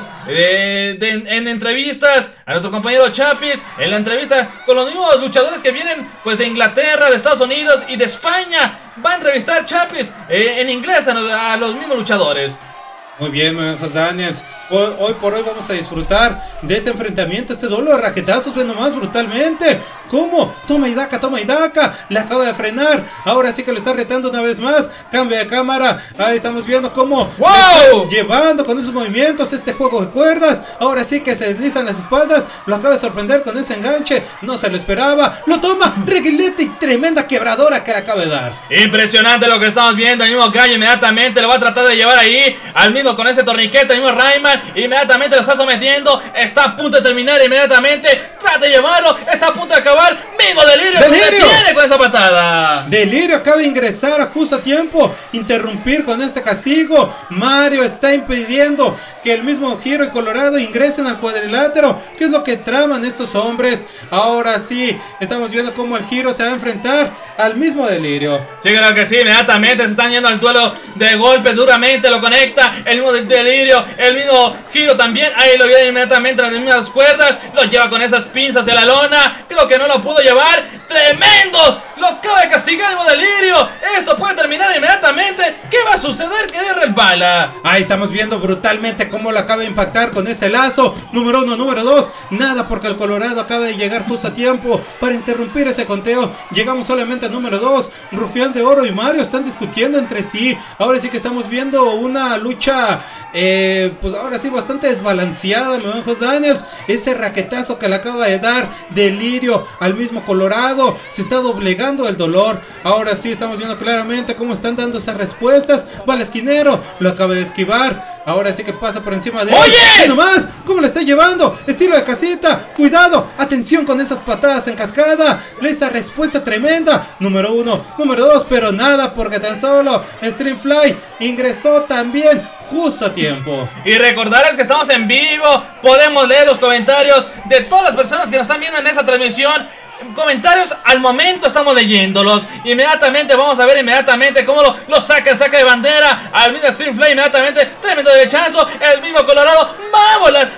en entrevistas, a nuestro compañero Chapis, en la entrevista con los mismos luchadores que vienen pues de Inglaterra, de Estados Unidos y de España. Va a entrevistar Chapis en inglés a los mismos luchadores. Muy bien, José Daniels. Hoy por hoy vamos a disfrutar de este enfrentamiento, este duelo de raquetazos, ven nomás brutalmente. ¿Cómo? Toma y daca, le acaba de frenar. Ahora sí que lo está retando una vez más. Cambio de cámara. Ahí estamos viendo cómo ¡wow! Llevando con esos movimientos este juego de cuerdas. Ahora sí que se deslizan las espaldas. Lo acaba de sorprender con ese enganche. No se lo esperaba. Lo toma, reguilete y tremenda quebradora que le acaba de dar. Impresionante lo que estamos viendo. El mismo Gallo inmediatamente lo va a tratar de llevar ahí. Al mismo con ese torniquete, el mismo Rayman inmediatamente lo está sometiendo. Está a punto de terminar inmediatamente. Trata de llevarlo. Está a punto de acabar. Mismo Delirio. Viene con esa patada. Delirio acaba de ingresar justo a tiempo. Interrumpir con este castigo. Mario está impidiendo que el mismo Giro y Colorado ingresen al cuadrilátero. ¿Qué es lo que traman estos hombres? Ahora sí, estamos viendo cómo el Giro se va a enfrentar al mismo Delirio. Sí, creo que sí. Inmediatamente se están yendo al duelo de golpe. Duramente lo conecta. El mismo Delirio. El mismo Giro también. Ahí lo viene inmediatamente a las mismas cuerdas. Lo lleva con esas pinzas de la lona. Creo que no lo pudo llevar. ¡Tremendo! Lo acaba de castigar el mismo Delirio. Esto puede terminar inmediatamente. ¿Qué va a suceder? Que resbala. Ahí estamos viendo brutalmente cómo lo acaba de impactar con ese lazo. Número 1, número 2. Nada, porque el Colorado acaba de llegar justo a tiempo para interrumpir ese conteo. Llegamos solamente al número 2. Rufián de Oro y Mario están discutiendo entre sí. Ahora sí que estamos viendo una lucha pues ahora sí bastante desbalanceada, mi José Daniels. Ese raquetazo que le acaba de dar Delirio al mismo Colorado, se está doblegando el dolor. Ahora sí estamos viendo claramente cómo están dando esas respuestas. Va al esquinero, lo acaba de esquivar. Ahora sí que pasa por encima de él. ¡Oye! nomás! ¿Cómo le está llevando? Estilo de casita. Cuidado, atención con esas patadas en cascada. Esa respuesta tremenda. Número 1, número 2, pero nada, porque tan solo Streamfly ingresó también justo a tiempo. Y recordarles que estamos en vivo. Podemos leer los comentarios de todas las personas que nos están viendo en esta transmisión. Comentarios al momento estamos leyéndolos. Inmediatamente vamos a ver inmediatamente cómo lo saca de bandera al mismo Streamfly. Inmediatamente, tremendo derechazo. El mismo Colorado va a volar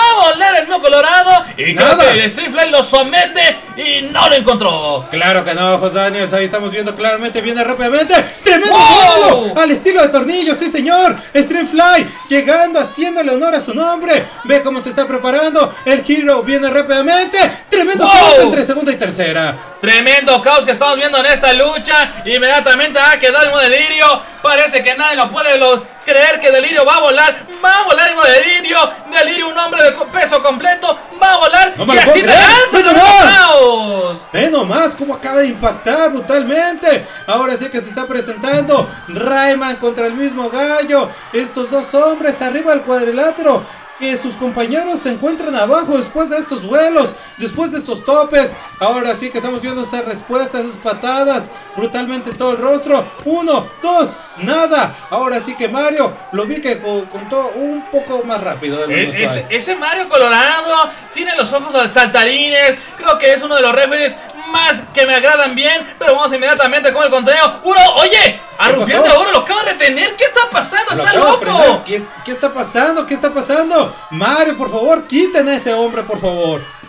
el mismo Colorado. Y creo que el Streamfly lo somete y no lo encontró. Claro que no, José Daniels. Ahí estamos viendo claramente, viene rápidamente. ¡Tremendo! ¡Wow! Al estilo de tornillo, sí señor. Streamfly llegando, haciéndole honor a su nombre. Ve cómo se está preparando. El Giro viene rápidamente. Tremendo caos entre segunda y tercera. Tremendo caos que estamos viendo en esta lucha. Inmediatamente va a quedar el mismo Delirio. Parece que nadie lo puede creer que Delirio va a volar. Va a volar el mismo Delirio. Delirio, un hombre de peso completo, va a volar. No y así se lanza el caos. Ve nomás cómo acaba de impactar brutalmente. Ahora sí que se está presentando Rayman contra el mismo Gallo. Estos dos hombres arriba del cuadrilátero. Que sus compañeros se encuentran abajo después de estos vuelos, después de estos topes. Ahora sí que estamos viendo esas respuestas, esas patadas brutalmente en todo el rostro. 1, 2, nada. Ahora sí que Mario lo vi que contó un poco más rápido de lo usual. Ese Mario Colorado tiene los ojos saltarines. Creo que es uno de los referees más que me agradan bien. Pero vamos inmediatamente con el conteo. Oye, a Rufián de Oro lo acaba de retener. ¿Qué está pasando? ¡Está loco! ¿Qué está pasando? ¿Qué está pasando? Mario, por favor, quiten a ese hombre, por favor.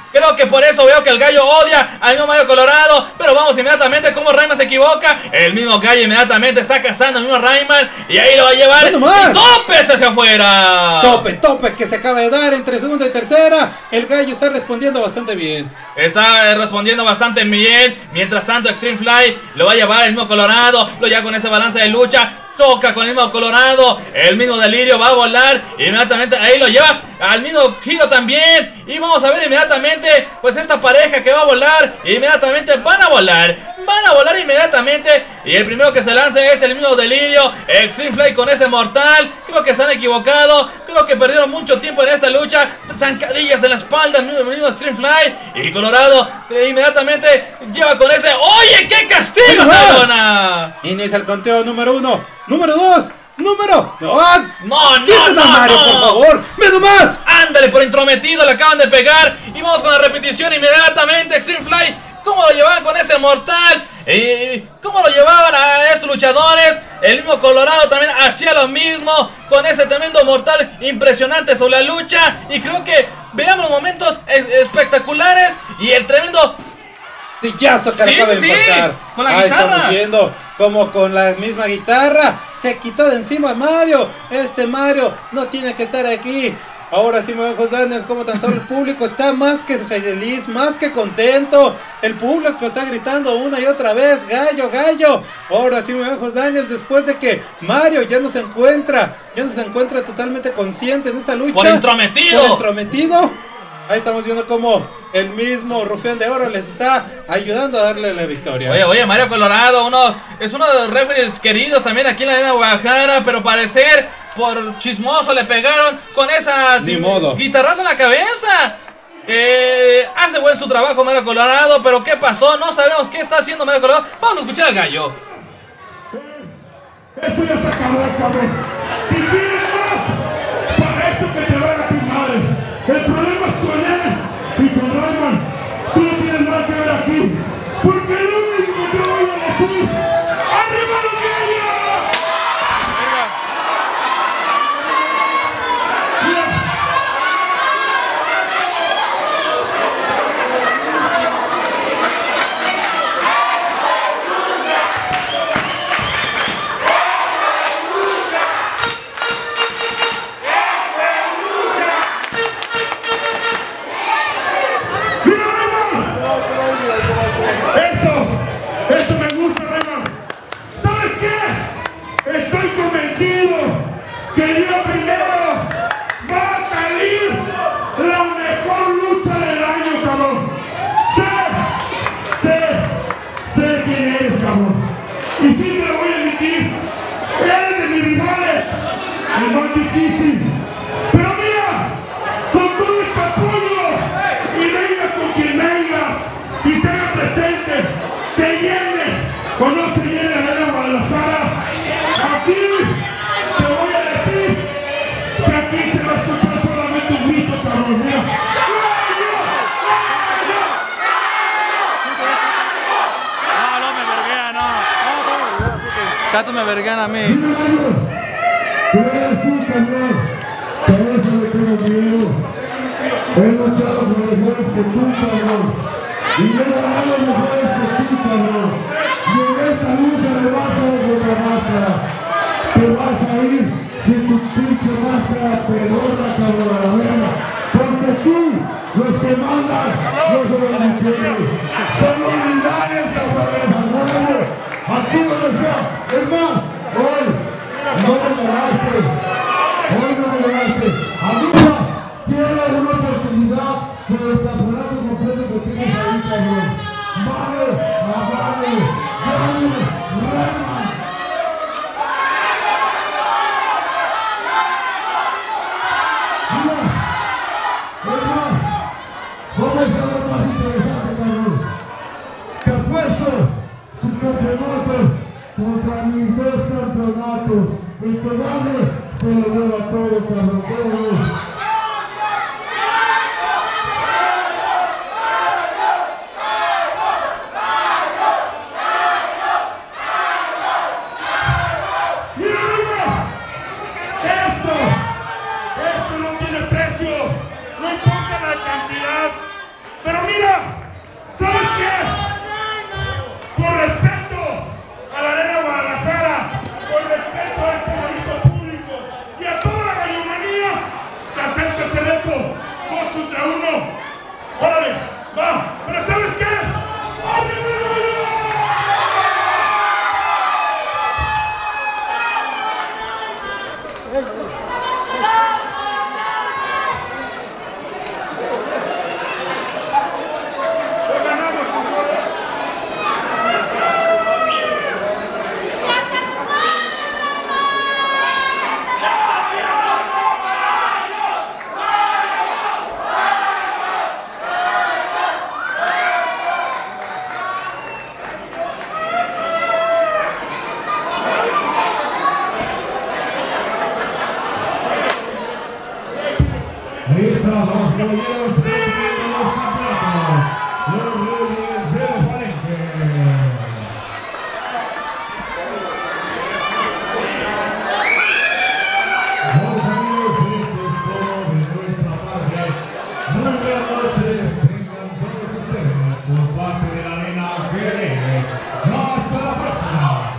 Creo que por eso veo que el gallo odia al mismo Mario Colorado. Pero vamos inmediatamente como Rayman se equivoca. El mismo gallo inmediatamente está cazando al mismo Rayman. Y ahí lo va a llevar. ¡Bueno más! ¡Y topes hacia afuera! Tope que se acaba de dar entre segunda y tercera. El gallo está respondiendo bastante bien. Está respondiendo bastante bien. Mientras tanto Extreme Fly lo va a llevar el mismo Colorado. Lo lleva con ese balance de lucha. Toca con el mismo Colorado. El mismo Delirio va a volar. Inmediatamente ahí lo lleva al mismo giro también. Y vamos a ver inmediatamente pues esta pareja que va a volar. Inmediatamente van a volar. Van a volar inmediatamente. Y el primero que se lance es el mismo Delirio. Extreme Fly con ese mortal. Creo que se han equivocado. Creo que perdieron mucho tiempo en esta lucha. Zancadillas en la espalda. El mismo Extreme Fly. Y Colorado inmediatamente lleva con ese. ¡Oye, qué castigo, Sabona! Inicia el conteo número 1. Número 2. Número. No, ¡Quiten a Mario, por favor! ¡Ve nomás! Ándale, por intrometido le acaban de pegar. Y vamos con la repetición inmediatamente. Extreme Fly, ¿cómo lo llevaban con ese mortal? ¿Cómo lo llevaban a estos luchadores? El mismo Colorado también hacía lo mismo con ese tremendo mortal impresionante sobre la lucha. Y creo que veamos momentos espectaculares. Y el tremendo sillazo que acaba de pasar. Con la guitarra. Estamos viendo como con la misma guitarra se quitó de encima a Mario. Este Mario no tiene que estar aquí. Ahora sí, Ojos Daniels, como tan solo el público está más que feliz, más que contento. El público está gritando una y otra vez, gallo, gallo. Ahora sí, Ojos Daniels, después de que Mario ya no se encuentra totalmente consciente en esta lucha. Por intrometido. Por intrometido. Ahí estamos viendo como el mismo Rufián de Oro les está ayudando a darle la victoria. Oye, Mario Colorado, es uno de los referees queridos también aquí en la Arena Guadalajara, pero parecer por chismoso le pegaron con esa guitarrazo en la cabeza. Hace buen su trabajo Mario Colorado, pero ¿qué pasó? No sabemos qué está haciendo Mario Colorado. Vamos a escuchar al gallo. Esto ya se acabó, cabrón. Si quieres más, para eso que te van a tus madres. El problema es con él y con Rayman. Tú no tienes nada que ver aquí. Porque lo único que te voy a decir, ¡arriba los gallos! Eso me gusta, Rayman. ¿Sabes qué? Estoy convencido que el día primero va a salir la mejor lucha del año, cabrón. Sé quién eres, cabrón. Y sí me lo voy a admitir. Eres de mis rivales, el más difícil. Pero mira, con todo este apoyo, y vengas con quien vengas, y se haga presente, se llene o no se llene la Arena Guadalajara, aquí te voy a decir que aquí se va a escuchar solamente un grito, cabrón. Mira. No me verguean, no. Tato me verguean a mí. Mira, gallo, tú eres tú, cabrón. Por eso le tengo miedo. He luchado con mejores que tú, cabrón. Y yo he ganado mejores que tú, cabrón. Y en esta lucha de máscara contra máscara, te vas a ir sin tu pinche máscara pedorra, cabrón, a la verga. Porque tú, los que mandan, no son los mujeres. Son los militares, cabrones, hermano. Aquí donde sea. Es más, hoy no me ganaste. Hoy no me ganaste. Amiga, tienes una oportunidad por el campeonato completo que tienes ahí, cabrón. Vale, Rayman. Mira, es más, vamos a hacer lo más interesante, cabrón. Te apuesto tu campeonato contra mis dos campeonatos. El que gane se lo lleva todo, cabrón. Todos. Esto no tiene precio, no importa la cantidad, caballeros, están teniendo los campeonatos. Los Reyes del Palenque. Buenos amigos, esto es todo de nuestra parte. Muy buenas noches, tengan todos ustedes por parte de la Arena GDL. Hasta la próxima.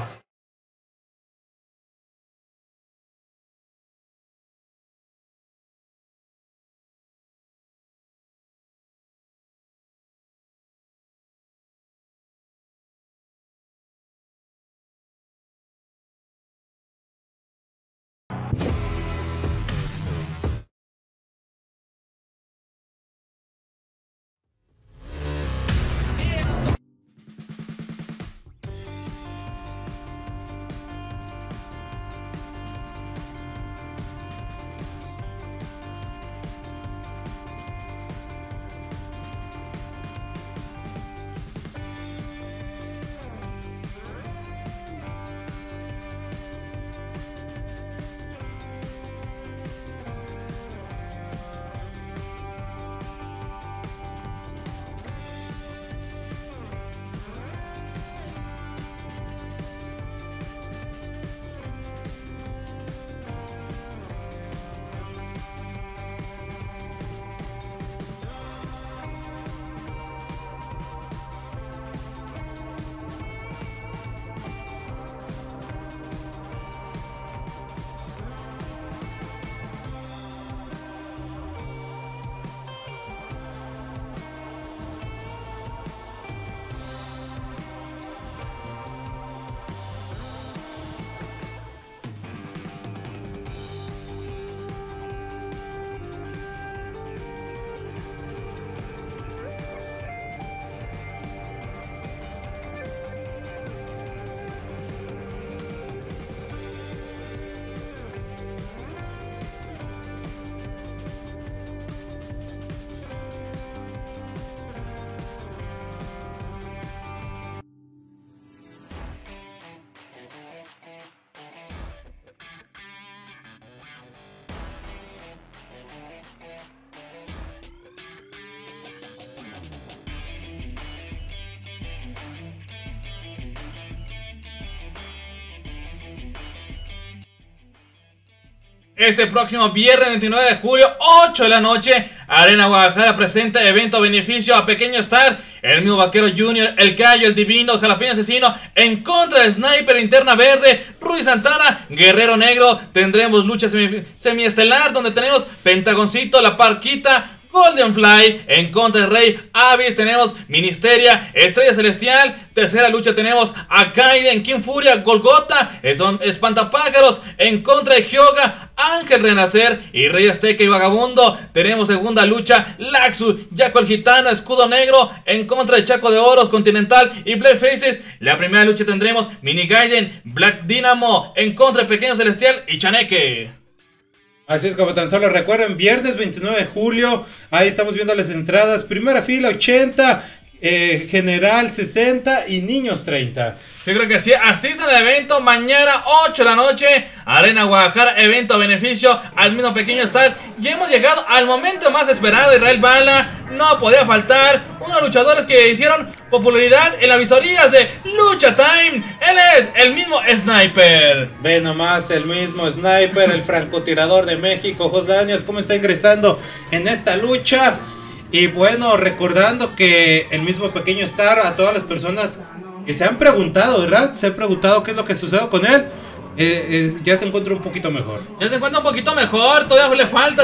Este próximo viernes 29 de julio, 8 de la noche, Arena Guadalajara presenta evento a beneficio a Pequeño Star, el mismo Vaquero Junior, El Gallo, El Divino, Jalapeño Asesino, en contra de Sniper, Interna Verde, Ruiz Santana, Guerrero Negro. Tendremos lucha semiestelar donde tenemos Pentagoncito, La Parquita, Golden Fly en contra del Rey Abyss. Tenemos Ministeria, Estrella Celestial. Tercera lucha tenemos a Kaiden, King Furia, Golgota, Espantapájaros en contra de Hyoga, Ángel Renacer y Rey Azteca y Vagabundo. Tenemos segunda lucha, Laxu, Jaco el Gitano, Escudo Negro en contra de Chaco de Oros, Continental y Black Faces. La primera lucha tendremos Mini Gaiden, Black Dynamo en contra de Pequeño Celestial y Chaneque. Así es como tan solo recuerden, viernes 29 de julio, ahí estamos viendo las entradas, primera fila 80, general 60 y niños 30. Yo creo que sí, asistan al evento mañana 8 de la noche, Arena Guadalajara, evento a beneficio al mismo Pequeño Star. Y hemos llegado al momento más esperado. Israel Bala no podía faltar, unos luchadores que hicieron popularidad en las visorías de Lucha Time. Él es el mismo Sniper. Ve nomás, el mismo Sniper, el francotirador de México, José Daniels, cómo está ingresando en esta lucha. Y bueno, recordando que el mismo Pequeño Star, a todas las personas que se han preguntado, ¿verdad? Se han preguntado qué es lo que sucede con él. Ya se encuentra un poquito mejor. Ya se encuentra un poquito mejor. Todavía le falta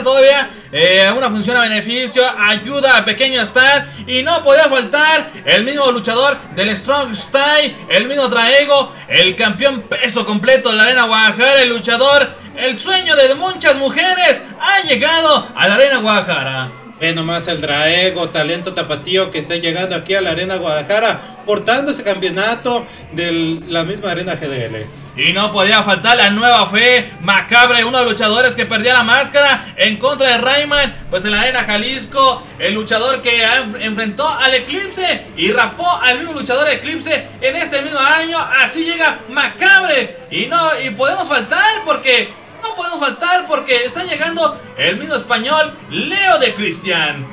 una función a beneficio, ayuda a Pequeño Star. Y no podía faltar el mismo luchador del Strong Style, el mismo Draego, el campeón peso completo de la Arena Guadalajara, el luchador, el sueño de muchas mujeres, ha llegado a la Arena Guadalajara. Ve nomás el Draego, talento tapatío que está llegando aquí a la Arena Guadalajara, portando ese campeonato de la misma Arena GDL. Y no podía faltar la nueva fe, Macabre, uno de los luchadores que perdía la máscara en contra de Rayman, pues en la Arena Jalisco, el luchador que enfrentó al Eclipse y rapó al mismo luchador Eclipse en este mismo año. Así llega Macabre. Y podemos faltar porque no podemos faltar porque está llegando el mismo español, Leo de Cristian.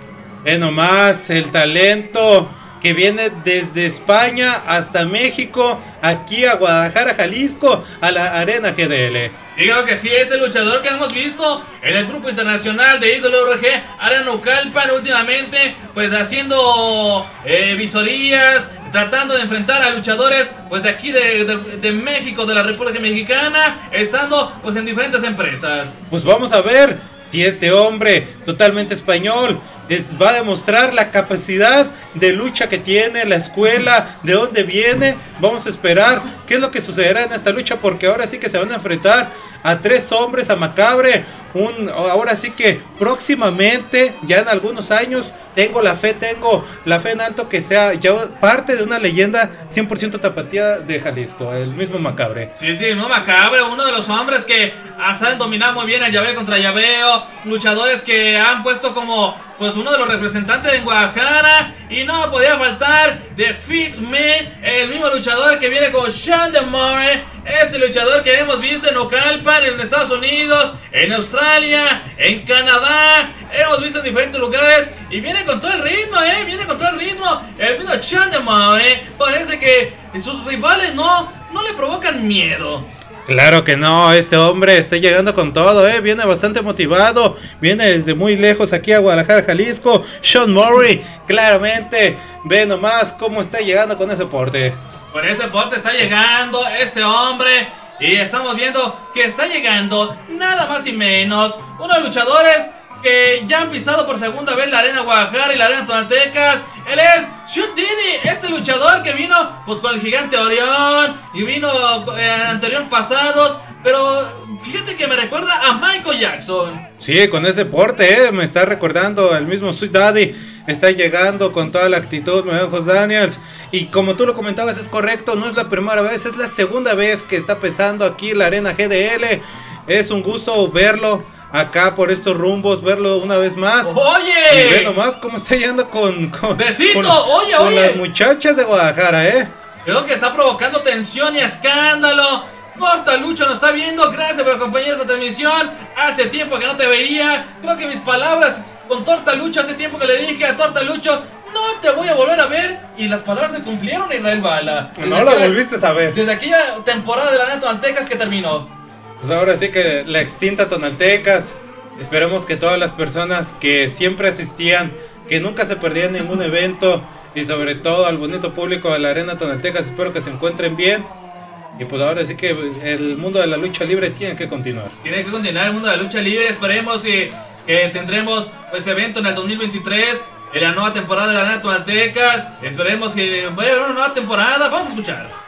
Nomás el talento que viene desde España hasta México, aquí a Guadalajara, Jalisco, a la Arena GDL. Sí, creo que sí, este luchador que hemos visto en el grupo internacional de IWRG, Arena Naucalpan, últimamente, pues haciendo visorías, tratando de enfrentar a luchadores pues de aquí de México, de la República Mexicana, estando pues en diferentes empresas. Pues vamos a ver si este hombre totalmente español va a demostrar la capacidad de lucha que tiene, la escuela, de dónde viene. Vamos a esperar qué es lo que sucederá en esta lucha, porque ahora sí que se van a enfrentar a 3 hombres, a Macabre. Ahora sí que próximamente, ya en algunos años, tengo la fe en alto que sea ya parte de una leyenda 100% tapatía de Jalisco, el mismo Macabre. Sí, sí, no, Macabre, uno de los hombres que saben dominar muy bien el llaveo contra llaveo, luchadores que han puesto como pues uno de los representantes en Guadalajara, y no podía faltar The Fix Me, el mismo luchador que viene con Sean Demore, este luchador que hemos visto en Naucalpan, en Estados Unidos, en Australia, en Canadá, hemos visto en diferentes lugares, y viene con todo el ritmo, viene con todo el ritmo, el mismo Sean Demore, parece que sus rivales no le provocan miedo. Claro que no, este hombre está llegando con todo, viene bastante motivado, viene desde muy lejos aquí a Guadalajara, Jalisco. Sean Murray, claramente, ve nomás cómo está llegando con ese porte. Con ese porte está llegando este hombre, y estamos viendo que está llegando nada más y menos unos luchadores que ya han pisado por segunda vez la Arena Guadalajara y la Arena Tonaltecas. Él es Shoot Diddy, este luchador que vino pues con el Gigante Orión y vino anterior pasados, pero fíjate que me recuerda a Michael Jackson. Sí, con ese porte, me está recordando el mismo Sweet Daddy. Está llegando con toda la actitud, Jos Daniels. Y como tú lo comentabas, es correcto, no es la primera vez, es la segunda vez que está pesando aquí en la Arena GDL. Es un gusto verlo acá por estos rumbos, verlo una vez más. ¡Oye! Y ve nomás cómo está yendo con ¡Besito! Con las muchachas de Guadalajara, Creo que está provocando tensión y escándalo. Torta Lucho nos está viendo, gracias por acompañar esta transmisión. Hace tiempo que no te veía. Creo que mis palabras con Torta Lucho, hace tiempo que le dije a Torta Lucho, no te voy a volver a ver. Y las palabras se cumplieron, Israel Bala. No la volviste a ver. Desde aquella temporada de la Arena Tonaltecas que terminó. Pues ahora sí que la extinta Tonaltecas. Esperemos que todas las personas que siempre asistían, que nunca se perdían ningún evento, y sobre todo al bonito público de la Arena Tonaltecas, espero que se encuentren bien. Y pues ahora sí que el mundo de la lucha libre tiene que continuar. Tiene que continuar el mundo de la lucha libre. Esperemos que tendremos ese evento en el 2023, en la nueva temporada de la Arena Tonaltecas. Esperemos que vaya a haber una nueva temporada. Vamos a escuchar.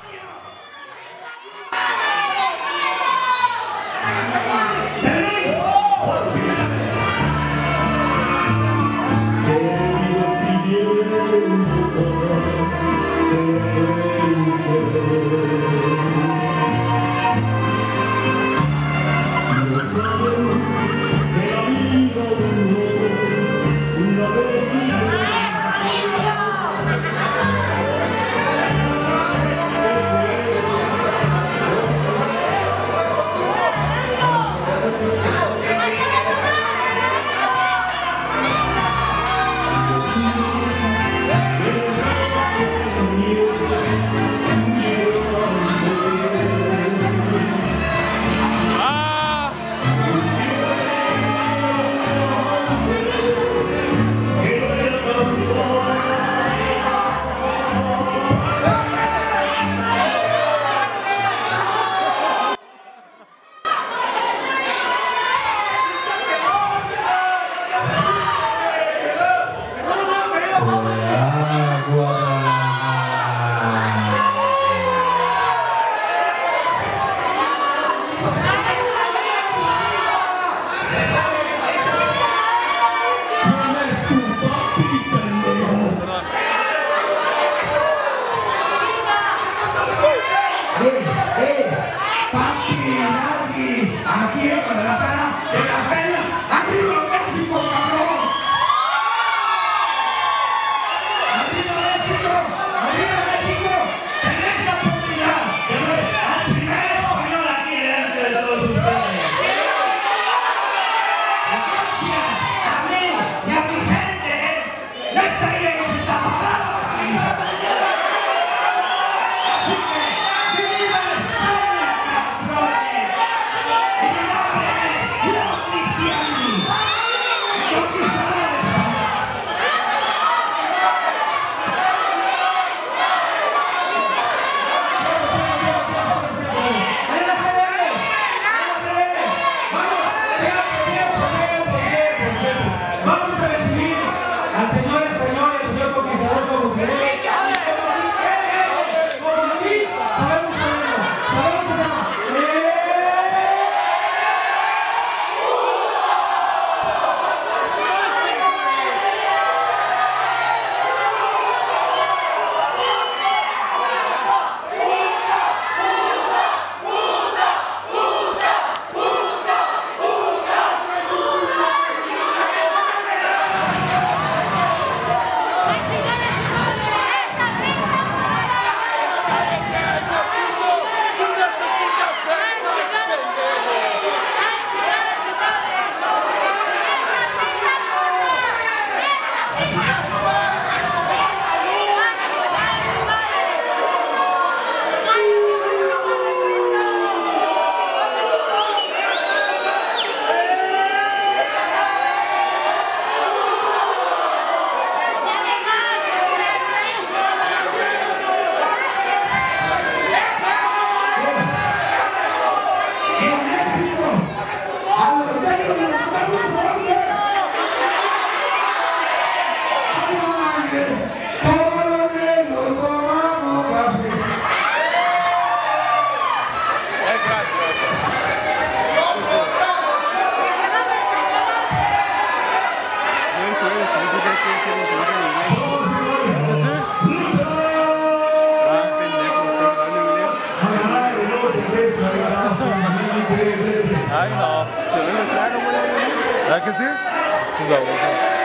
al señor español, el señor conquistador como se debe. Ay, no. Se ve muy claro, güey. ¿Verdad que sí? Sí, lo hago.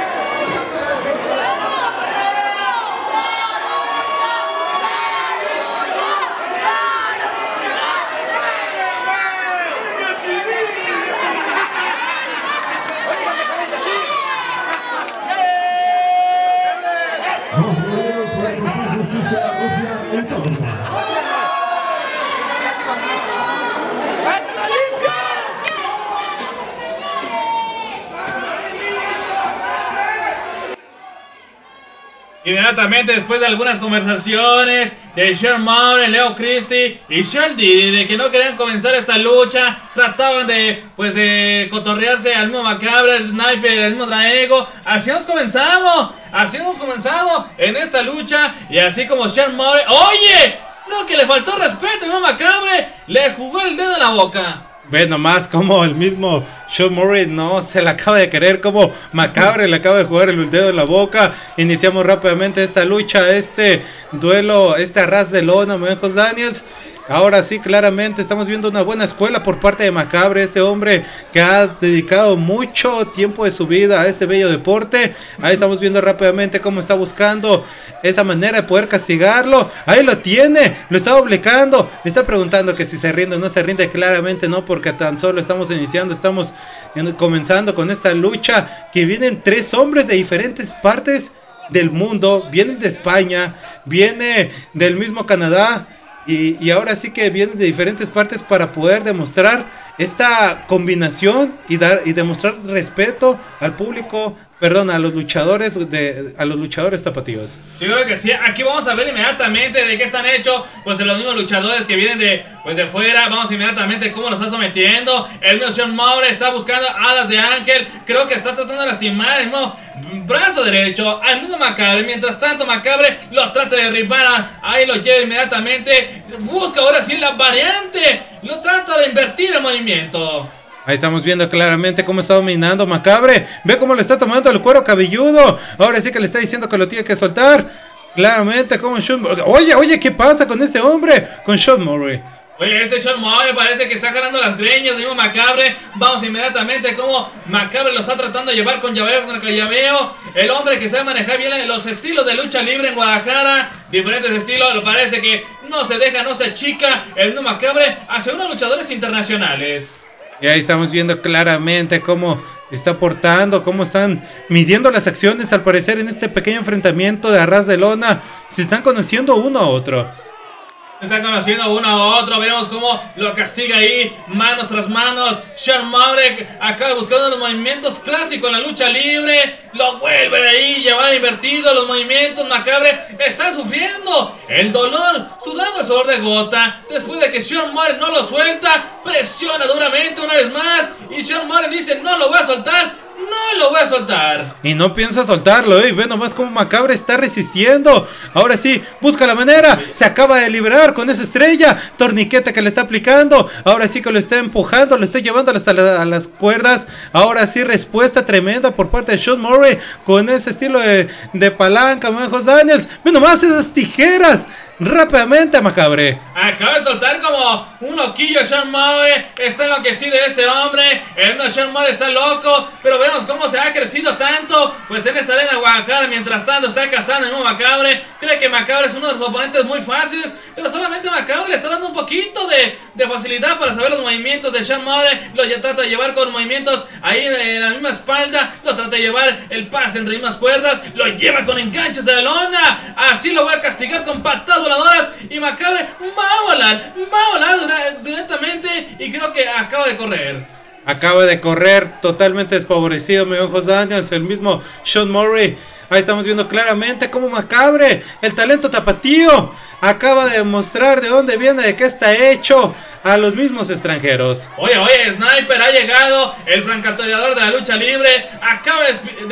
Inmediatamente después de algunas conversaciones de Sean Moore, Leo Christie y Sean Diddy de que no querían comenzar esta lucha, trataban de de cotorrearse al mismo Macabre, al Sniper, al mismo Draego. Así hemos comenzado en esta lucha. Y así como Sean Moore, oye, no, que le faltó respeto al mismo Macabre, le jugó el dedo en la boca. Ve nomás como el mismo Sean Moore no se la acaba de querer, como Macabre le acaba de jugar el dedo en la boca. Iniciamos rápidamente esta lucha, este duelo, este arras de lona, Menjos Daniels. Ahora sí, claramente estamos viendo una buena escuela por parte de Macabre, este hombre que ha dedicado mucho tiempo de su vida a este bello deporte. Ahí estamos viendo rápidamente cómo está buscando esa manera de poder castigarlo. Ahí lo tiene, lo está obligando, le está preguntando que si se rinde o no se rinde. Claramente no, porque tan solo estamos iniciando, estamos comenzando con esta lucha que vienen tres hombres de diferentes partes del mundo. Vienen de España, viene del mismo Canadá. Y ahora sí que vienen de diferentes partes para poder demostrar esta combinación y demostrar respeto al público, perdón, a los luchadores tapatíos. Sí, creo que sí. Aquí vamos a ver inmediatamente de qué están hechos, pues de los mismos luchadores que vienen de fuera. Vamos inmediatamente cómo los está sometiendo. El mismo Sean Moore está buscando alas de ángel. Creo que está tratando de lastimar el mismo brazo derecho al mismo Macabre. Mientras tanto, Macabre lo trata de derribar. Ahí lo lleva inmediatamente. Busca ahora sí la variante. Lo trata de invertir el movimiento. Ahí estamos viendo claramente cómo está dominando Macabre. Ve cómo le está tomando el cuero cabelludo. Ahora sí que le está diciendo que lo tiene que soltar. Claramente como Sean... Oye, ¿qué pasa con este hombre? Con Sean Moore. Oye, este Sean Moore parece que está jalando las greñas del mismo Macabre. Vamos inmediatamente como Macabre lo está tratando de llevar con llaveo, con el llaveo. El hombre que sabe manejar bien los estilos de lucha libre en Guadalajara. Diferentes estilos, lo parece que no se deja, no se achica. El mismo Macabre hacia unos luchadores internacionales. Y ahí estamos viendo claramente cómo está portando, cómo están midiendo las acciones al parecer en este pequeño enfrentamiento de arras de lona. Se están conociendo uno a otro. Se están conociendo uno a otro. Vemos cómo lo castiga ahí, manos tras manos. Sean Moore acaba buscando los movimientos clásicos en la lucha libre. Lo vuelve de ahí, llevar invertido los movimientos. Macabre está sufriendo el dolor, sudando el sudor de gota. Después de que Sean Moore no lo suelta, presiona duramente una vez más. Y Sean Moore dice: no lo voy a soltar no lo voy a soltar. Y no piensa soltarlo, ve nomás cómo Macabre está resistiendo. Ahora sí, busca la manera. Se acaba de liberar con esa estrella. Torniquete que le está aplicando. Ahora sí que lo está empujando, lo está llevando hasta las cuerdas. Ahora sí, respuesta tremenda por parte de Sean Murray con ese estilo de palanca, Manjos Daniels. Ve nomás esas tijeras. Rápidamente, Macabre. Acaba de soltar como un loquillo Sean Murray. Está enloquecido este hombre. El no Sean Murray está loco. Pero vemos cómo se ha crecido tanto. Pues en esta arena Guadalajara, mientras tanto, está cazando el mismo Macabre. Cree que Macabre es uno de los oponentes muy fáciles. Pero solamente Macabre le está dando un poquito de facilidad para saber los movimientos de Sean Murray. Lo ya trata de llevar con movimientos ahí en la misma espalda. Lo trata de llevar el pase entre las mismas cuerdas. Lo lleva con enganches de la lona. Así lo voy a castigar con patadas voladoras. Y Macabre va a volar directamente. Y creo que acaba de correr. Acaba de correr totalmente desfavorecido, mi ojos Daniels, el mismo Sean Murray. Ahí estamos viendo claramente cómo Macabre, el talento tapatío, acaba de mostrar de dónde viene, de qué está hecho a los mismos extranjeros. Oye, Sniper ha llegado, el francotirador de la lucha libre. Acaba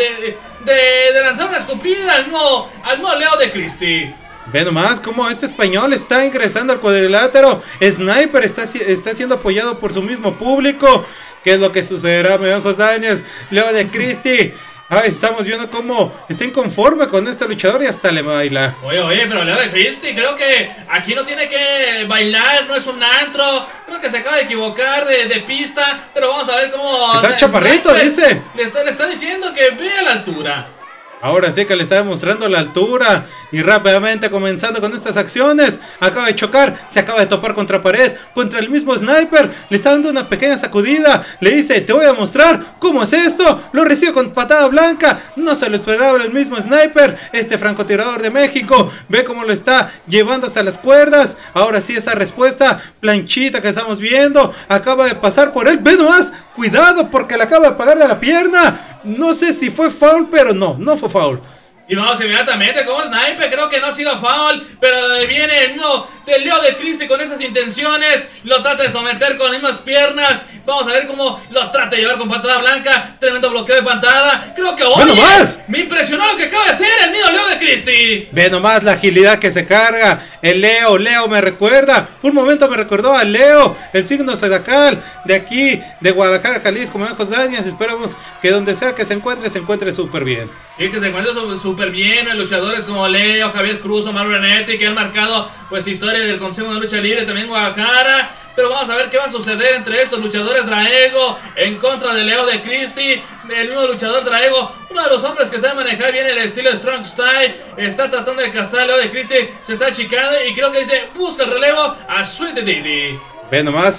de lanzar una escupida al nuevo Leo de Christie. Ve nomás cómo este español está ingresando al cuadrilátero. Sniper está siendo apoyado por su mismo público. ¿Qué es lo que sucederá, mi ojos Daniels? Leo de Christie. Estamos viendo cómo está inconforme con este luchador y hasta le baila. Oye, pero Leo de Christie, creo que aquí no tiene que bailar, no es un antro. Creo que se acaba de equivocar de pista. Pero vamos a ver cómo... Está chaparrito, dice. Le está diciendo que vea la altura. Ahora sí que le está demostrando la altura. Y rápidamente comenzando con estas acciones. Acaba de chocar, se acaba de topar contra pared, contra el mismo Sniper. Le está dando una pequeña sacudida. Le dice, te voy a mostrar cómo es esto. Lo recibe con patada blanca. No se lo esperaba el mismo Sniper, este francotirador de México. Ve cómo lo está llevando hasta las cuerdas. Ahora sí, esa respuesta planchita que estamos viendo acaba de pasar por él. Ve nomás, cuidado porque le acaba de pegarle a la pierna. No sé si fue foul, pero no fue foul. Y vamos inmediatamente como Sniper, creo que no ha sido foul, pero viene el mismo de Leo de Christie con esas intenciones. Lo trata de someter con las mismas piernas. Vamos a ver cómo lo trata de llevar con patada blanca. Tremendo bloqueo de patada. Creo que hoy me impresionó lo que acaba de hacer el mismo Leo de Christie. Ve nomás la agilidad que se carga. El Leo me recuerda. Un momento me recordó a Leo, el signo zodiacal de aquí, de Guadalajara, Jalisco, Manjos Daniels. Esperamos que donde sea que se encuentre súper bien. Sí, que se encuentre súper bien. Luchadores como Leo, Javier Cruz, Omar Benetti, que han marcado pues historia del Consejo de Lucha Libre también en Guadalajara. Pero vamos a ver qué va a suceder entre estos luchadores. Draego en contra de Leo de Christie. El mismo luchador Draego, uno de los hombres que sabe manejar bien el estilo de Strong Style, está tratando de cazar a Leo de Christie. Se está achicando y creo que dice, busca el relevo a Sweet Diddy. Ve nomás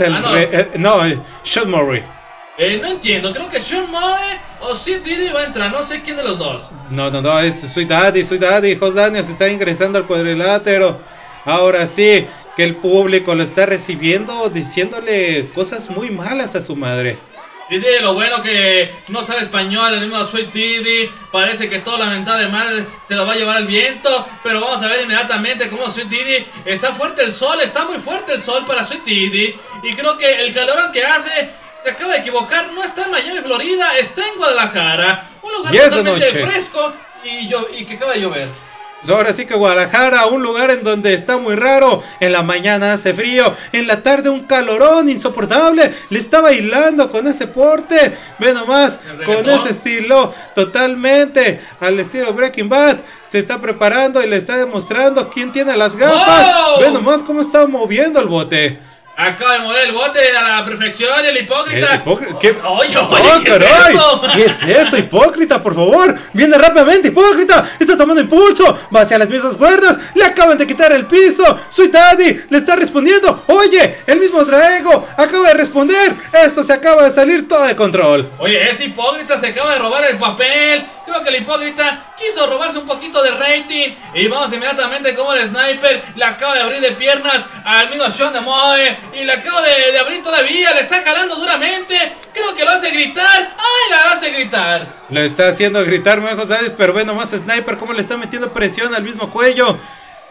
Sean Murray. No entiendo, creo que Sean Murray o Sid Diddy va a entrar, no sé quién de los dos. No, es Sweet Daddy, Jos Daniels está ingresando al cuadrilátero. Ahora sí, que el público lo está recibiendo, diciéndole cosas muy malas a su madre. Dice lo bueno que no sabe español, el mismo Sweet Diddy. Parece que toda la mentada de madre se lo va a llevar el viento. Pero vamos a ver inmediatamente cómo Sweet Diddy está fuerte el sol, está muy fuerte el sol para Sweet Diddy. Y creo que el calor que hace... Se acaba de equivocar, no está en Miami, Florida, está en Guadalajara. Un lugar totalmente fresco y que acaba de llover. Ahora sí que Guadalajara, un lugar en donde está muy raro. En la mañana hace frío, en la tarde un calorón insoportable. Le está bailando con ese porte. Ve nomás, con ese estilo, totalmente al estilo Breaking Bad. Se está preparando y le está demostrando quién tiene las gafas. ¡Oh! Ve nomás cómo está moviendo el bote. Acaba de mover el bote a la perfección, el hipócrita. ¿Qué? Oye, ¿qué es eso? ¿Qué es eso, hipócrita, por favor? Viene rápidamente, hipócrita. Está tomando impulso. Va hacia las mismas cuerdas. Le acaban de quitar el piso. Sweet Daddy le está respondiendo. Oye, el mismo Draego acaba de responder. Esto se acaba de salir todo de control. Oye, ese hipócrita se acaba de robar el papel. Creo que el hipócrita quiso robarse un poquito de rating. Y vamos inmediatamente como el Sniper le acaba de abrir de piernas al mismo Sean de Moe. Y le acabo de abrir todavía, le está jalando duramente. Creo que lo hace gritar. ¡Ay, la hace gritar! Lo está haciendo gritar, Manjos Daniels, pero ve nomás Sniper cómo le está metiendo presión al mismo cuello.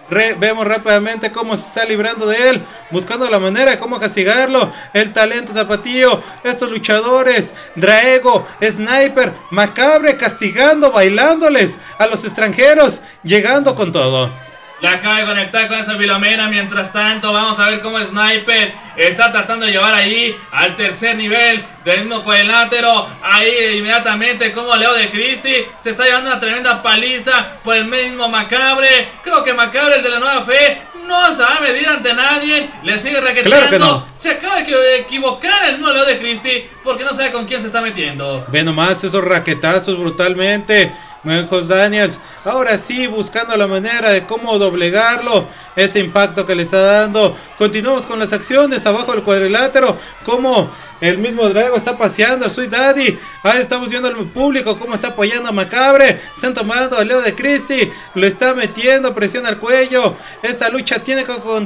Vemos rápidamente cómo se está librando de él, buscando la manera de cómo castigarlo. El talento tapatío, estos luchadores, Draego, Sniper, Macabre, castigando, bailándoles a los extranjeros, llegando con todo. La acaba de conectar con esa Filomena. Mientras tanto, vamos a ver cómo Sniper está tratando de llevar ahí al tercer nivel del mismo cuadrilátero. Ahí inmediatamente como Leo de Cristi se está llevando una tremenda paliza por el mismo Macabre. Creo que Macabre, el de la nueva fe, no se va a medir ante nadie. Le sigue raqueteando. Claro que no. Se acaba de equivocar el mismo Leo de Cristi porque no sabe con quién se está metiendo. Ve nomás esos raquetazos brutalmente. Mejos Daniels, ahora sí buscando la manera de cómo doblegarlo, ese impacto que le está dando. Continuamos con las acciones abajo del cuadrilátero, como el mismo Drago está paseando a Sweet Daddy. Ahí estamos viendo al público cómo está apoyando a Macabre. Están tomando a Leo de Cristi, lo está metiendo presión al cuello. Esta lucha tiene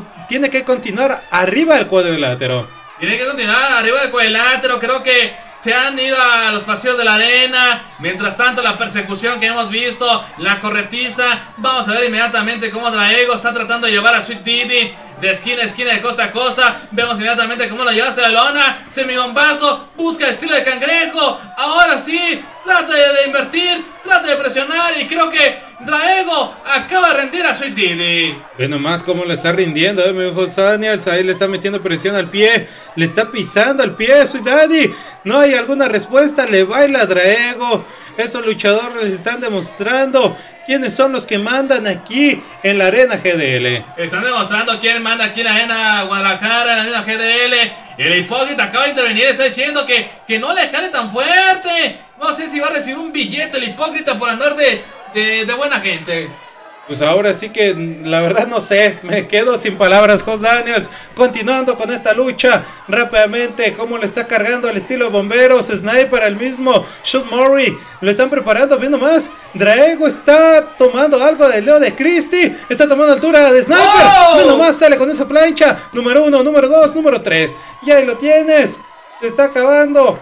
que continuar arriba del cuadrilátero. Tiene que continuar arriba del cuadrilátero. Creo que se han ido a los pasillos de la arena. Mientras tanto, la persecución que hemos visto, la corretiza. Vamos a ver inmediatamente cómo Draego está tratando de llevar a Sweet Diddy de esquina a esquina, de costa a costa. Vemos inmediatamente cómo lo lleva hacia la lona. Semibombazo, busca estilo de cangrejo. Ahora sí, trata de invertir, trata de presionar. Y creo que Draego acaba de rendir a Sweet Diddy. Ve nomás cómo le está rindiendo, mi hijo Daniels. Ahí le está metiendo presión al pie. Le está pisando el pie, Sweet Daddy. No hay alguna respuesta, le baila a Draego. Estos luchadores les están demostrando quiénes son los que mandan aquí en la arena GDL. Están demostrando quién manda aquí en la arena Guadalajara, en la arena GDL. El hipócrita acaba de intervenir, está diciendo que no le jale tan fuerte. No sé si va a recibir un billete el hipócrita por andar de buena gente. Pues ahora sí que la verdad no sé, me quedo sin palabras, Jos Daniels. Continuando con esta lucha rápidamente, cómo le está cargando al estilo bomberos, Sniper al mismo, Sean Murray, lo están preparando, viendo más. Draego está tomando algo de Leo de Cristi, está tomando altura de Sniper. ¡Oh! Viendo más, sale con esa plancha, número 1, número 2, número 3. Y ahí lo tienes, se está acabando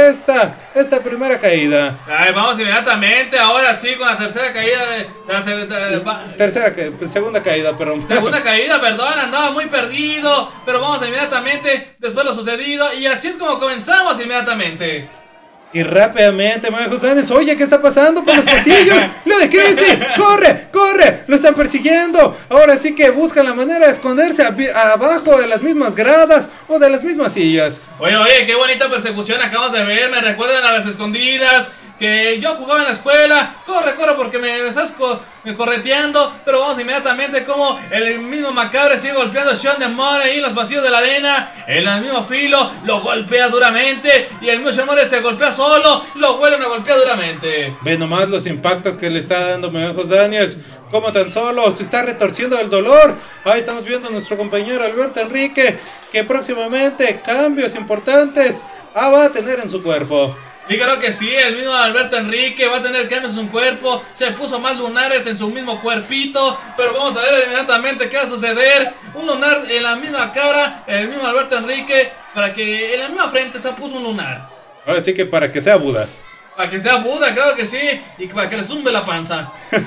esta primera caída. Ay, vamos inmediatamente, ahora sí, con la tercera caída Segunda caída, perdón. Segunda caída, perdón, andaba muy perdido. Pero vamos inmediatamente, después lo sucedido. Y así es como comenzamos inmediatamente. Y rápidamente, José Daniels, oye, ¿qué está pasando por los pasillos? ¡Lo de Cristi! ¡Corre! ¡Corre! ¡Lo están persiguiendo! Ahora sí que buscan la manera de esconderse abajo de las mismas gradas o de las mismas sillas. Oye, qué bonita persecución acabamos de ver. Me recuerdan a las escondidas que yo jugaba en la escuela. Corre porque me estás correteando. Pero vamos inmediatamente como el mismo Macabre sigue golpeando a Sean de Mora ahí en los pasillos de la arena. En el mismo filo lo golpea duramente. Y el mismo Sean Mora se golpea solo. Lo vuelven a golpear duramente. Ve nomás los impactos que le está dando José Daniels. Como tan solo se está retorciendo del dolor. Ahí estamos viendo a nuestro compañero Alberto Enrique, que próximamente cambios importantes va a tener en su cuerpo. Y creo que sí, el mismo Alberto Enrique va a tener cambios en su cuerpo. Se puso más lunares en su mismo cuerpito. Pero vamos a ver inmediatamente qué va a suceder. Un lunar en la misma cara, el mismo Alberto Enrique, para que en la misma frente se puso un lunar. Ahora sí que para que sea Buda. Para que sea Buda, claro que sí. Y para que le zumbe la panza.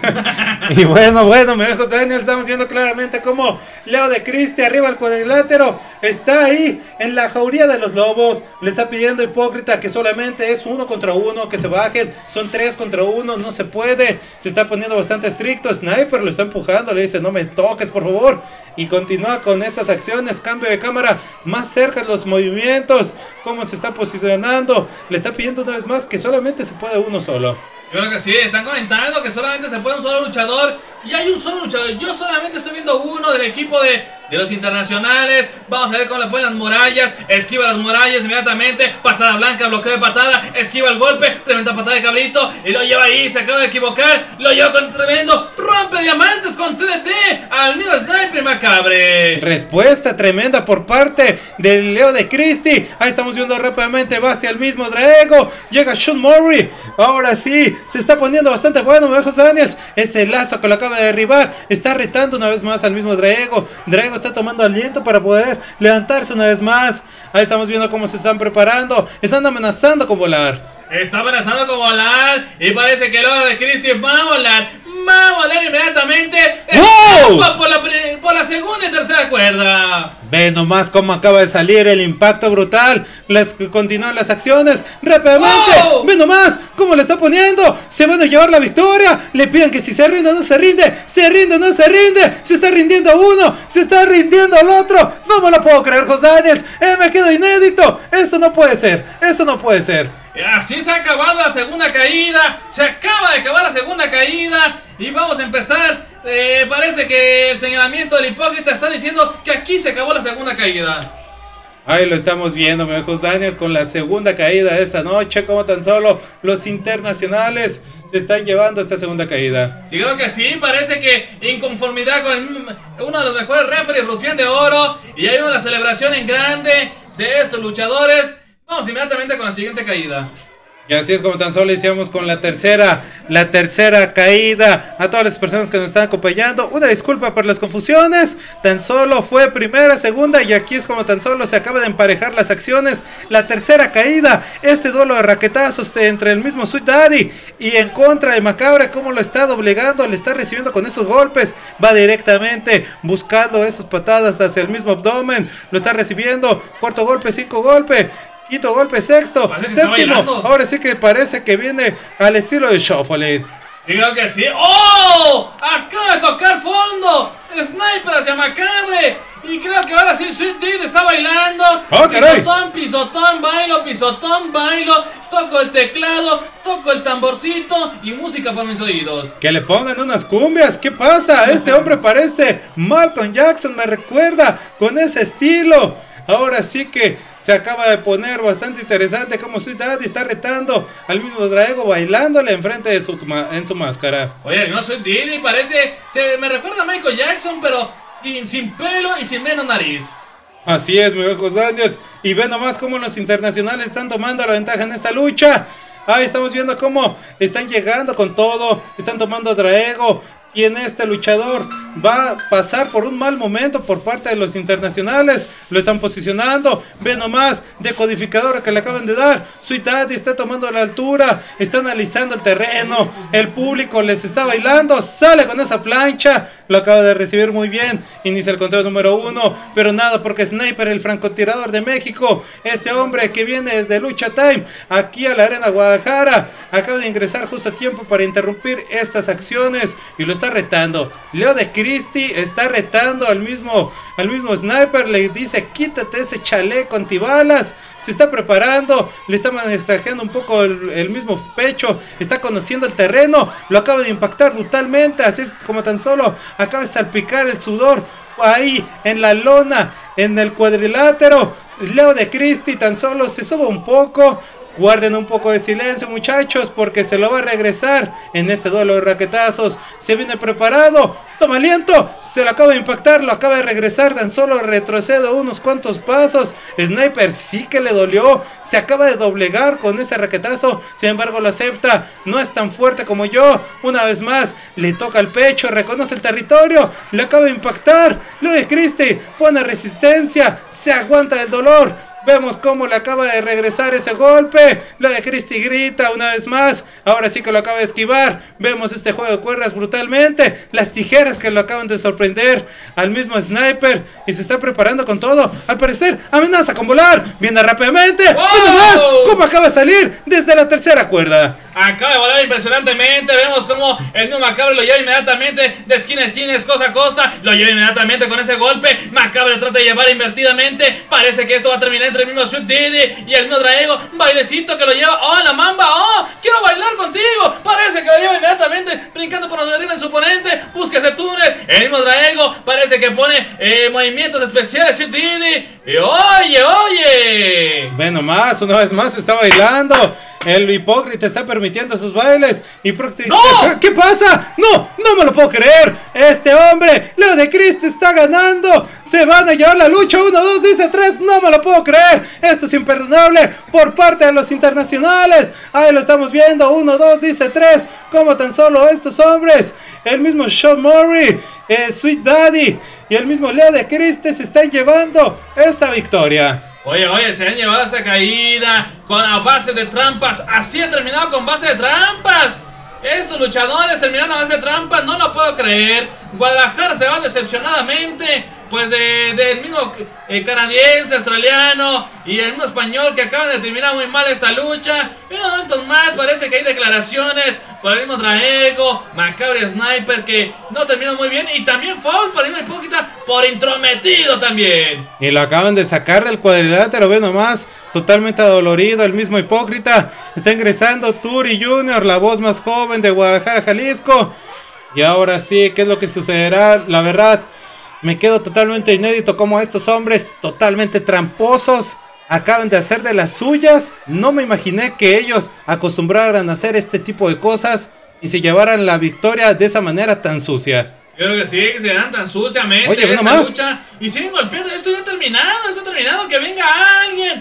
Y bueno, José Daniels, estamos viendo claramente cómo Leo de Cristi arriba al cuadrilátero está ahí en la jauría de los lobos. Le está pidiendo hipócrita que solamente es 1 contra 1, que se bajen. Son 3 contra 1, no se puede. Se está poniendo bastante estricto. Sniper lo está empujando, le dice no me toques por favor. Y continúa con estas acciones, cambio de cámara, más cerca de los movimientos, cómo se está posicionando. Le está pidiendo una vez más que solamente se puede uno solo. Yo creo que sí, están comentando que solamente se puede un solo luchador. Y hay un solo luchador. Yo solamente estoy viendo uno del equipo de los internacionales. Vamos a ver cómo le ponen las murallas. Esquiva las murallas inmediatamente. Patada blanca, bloqueo de patada. Esquiva el golpe. Tremenda patada de cabrito. Y lo lleva ahí, se acaba de equivocar. Lo lleva con tremendo rompe diamantes con TDT al mismo Sniper Macabre. Respuesta tremenda por parte del Leo de Cristi. Ahí estamos viendo rápidamente. Va hacia el mismo Draego. Llega Sean Murray. Ahora sí, se está poniendo bastante bueno, José Daniels. Ese lazo que lo acaba de derribar. Está retando una vez más al mismo Draego. Draego está tomando aliento para poder levantarse una vez más. Ahí estamos viendo cómo se están preparando. Están amenazando con volar. Está amenazando con volar. Y parece que el Leo de Cristi va a volar. Va a volar inmediatamente. ¡Wow! Va por la segunda y tercera cuerda. Ve nomás cómo acaba de salir el impacto brutal. Continúan las acciones rápidamente. ¡Oh! Ve nomás cómo le está poniendo. Se van a llevar la victoria. Le piden que si se rinde o no se rinde. Se rinde o no se rinde. Se está rindiendo uno. Se está rindiendo el otro. No me lo puedo creer, Jos Daniels. Me quedo inédito. Esto no puede ser. Esto no puede ser. Así se ha acabado la segunda caída. Se acaba de acabar la segunda caída. Y vamos a empezar. Parece que el señalamiento del hipócrita está diciendo que aquí se acabó la segunda caída. Ahí lo estamos viendo, mi Jos Daniels, con la segunda caída de esta noche. Como tan solo los internacionales se están llevando esta segunda caída. Sí, creo que sí. Parece que inconformidad con uno de los mejores referees, Rufián de Oro. Y hay una celebración en grande de estos luchadores. Vamos inmediatamente con la siguiente caída. Y así es como tan solo iniciamos con la tercera caída. A todas las personas que nos están acompañando, una disculpa por las confusiones. Tan solo fue primera, segunda, y aquí es como tan solo se acaba de emparejar las acciones. La tercera caída, este duelo de raquetazos entre el mismo Sweet Daddy y en contra de Macabre, como lo está doblegando, le está recibiendo con esos golpes. Va directamente buscando esas patadas hacia el mismo abdomen. Lo está recibiendo, cuarto golpe, cinco golpe. Quinto golpe, sexto, séptimo. Ahora sí que parece que viene al estilo de Shuffle. Creo que sí. ¡Oh! Acaba de tocar fondo. Sniper hacia Macabre. Y creo que ahora sí Sweet Daddy está bailando. ¡Oh, caray! Pisotón, bailo. Toco el teclado, toco el tamborcito y música para mis oídos. Que le pongan unas cumbias. ¿Qué pasa? Este hombre parece Malcolm Jackson, me recuerda, con ese estilo. Ahora sí que se acaba de poner bastante interesante como Sweet Daddy está retando al mismo Draego bailándole enfrente de en su máscara. Oye, no, Sweet Daddy parece, me recuerda a Michael Jackson, pero sin pelo y sin menos nariz. Así es, mi Jos Daniels. Y ve nomás cómo los internacionales están tomando la ventaja en esta lucha. Ahí estamos viendo cómo están llegando con todo, están tomando a Draego. Y en este luchador va a pasar por un mal momento por parte de los internacionales. Lo están posicionando. Ve nomás, decodificador que le acaban de dar. Sweet Daddy está tomando la altura. Está analizando el terreno. El público les está bailando. Sale con esa plancha. Lo acaba de recibir muy bien. Inicia el conteo número 1. Pero nada, porque Sniper, el francotirador de México, este hombre que viene desde Lucha Time aquí a la Arena Guadalajara, acaba de ingresar justo a tiempo para interrumpir estas acciones. Y lo está retando. Leo de Christie está retando al mismo Sniper. Le dice: quítate ese chaleco antibalas. Se está preparando, le está masajeando un poco el mismo pecho, está conociendo el terreno, lo acaba de impactar brutalmente, así es como tan solo acaba de salpicar el sudor ahí en la lona, en el cuadrilátero. Leo de Christie tan solo se sube un poco. Guarden un poco de silencio, muchachos, porque se lo va a regresar en este duelo de raquetazos. Se viene preparado, toma aliento, se lo acaba de impactar, lo acaba de regresar, tan solo retrocede unos cuantos pasos. Sniper sí que le dolió, se acaba de doblegar con ese raquetazo, sin embargo lo acepta, no es tan fuerte como yo. Una vez más, le toca el pecho, reconoce el territorio, le acaba de impactar. Lo de Christie pone resistencia, se aguanta el dolor. Vemos cómo le acaba de regresar ese golpe. Lo de Christie grita una vez más. Ahora sí que lo acaba de esquivar. Vemos este juego de cuerdas brutalmente. Las tijeras que lo acaban de sorprender al mismo Sniper. Y se está preparando con todo. Al parecer amenaza con volar. Viene rápidamente. ¡Wow! Mira más cómo acaba de salir desde la tercera cuerda. Acaba de volar impresionantemente. Vemos como el mismo Macabre lo lleva inmediatamente de esquina a esquina, costa a costa. Lo lleva inmediatamente con ese golpe. Macabre trata de llevar invertidamente. Parece que esto va a terminar entre el mismo Sweet Daddy y el mismo Draego. Bailecito que lo lleva. ¡Oh, la mamba! ¡Oh! ¡Quiero bailar contigo! Parece que lo lleva inmediatamente brincando por donde arriba en su oponente. Busca ese túnel. El mismo Draego parece que pone movimientos especiales. Sweet Daddy. Y oye. Ve nomás, una vez más está bailando. El hipócrita está permitiendo sus bailes. Y ¡No! ¿Qué pasa? ¡No! ¡No me lo puedo creer! Este hombre, Leo de Christie, está ganando. Se van a llevar la lucha. 1, 2, dice 3. ¡No me lo puedo creer! Esto es imperdonable por parte de los internacionales. Ahí lo estamos viendo. 1, 2, dice 3. Como tan solo estos hombres, el mismo Sean Murray, Sweet Daddy y el mismo Leo de Christie se están llevando esta victoria. Oye, se han llevado esta caída a base de trampas. Así ha terminado con base de trampas. Estos luchadores terminaron a base de trampas, no lo puedo creer. Guadalajara se va decepcionadamente. pues del mismo canadiense, australiano y el mismo español que acaban de terminar muy mal esta lucha. Y unos momentos más parece que hay declaraciones por el mismo Draego, Macabre Sniper, que no terminó muy bien, y también foul por el mismo Hipócrita por intrometido también. Y lo acaban de sacar del cuadrilátero, ve nomás, totalmente adolorido el mismo Hipócrita. Está ingresando Turi Jr., la voz más joven de Guadalajara, Jalisco. Y ahora sí, ¿qué es lo que sucederá? La verdad, me quedo totalmente inédito como estos hombres totalmente tramposos acaban de hacer de las suyas. No me imaginé que ellos acostumbraran a hacer este tipo de cosas y se llevaran la victoria de esa manera tan sucia. Yo creo que sí, que se dan tan suciamente. Oye, esta más lucha y siguen golpeando. Esto ya está terminado, que venga alguien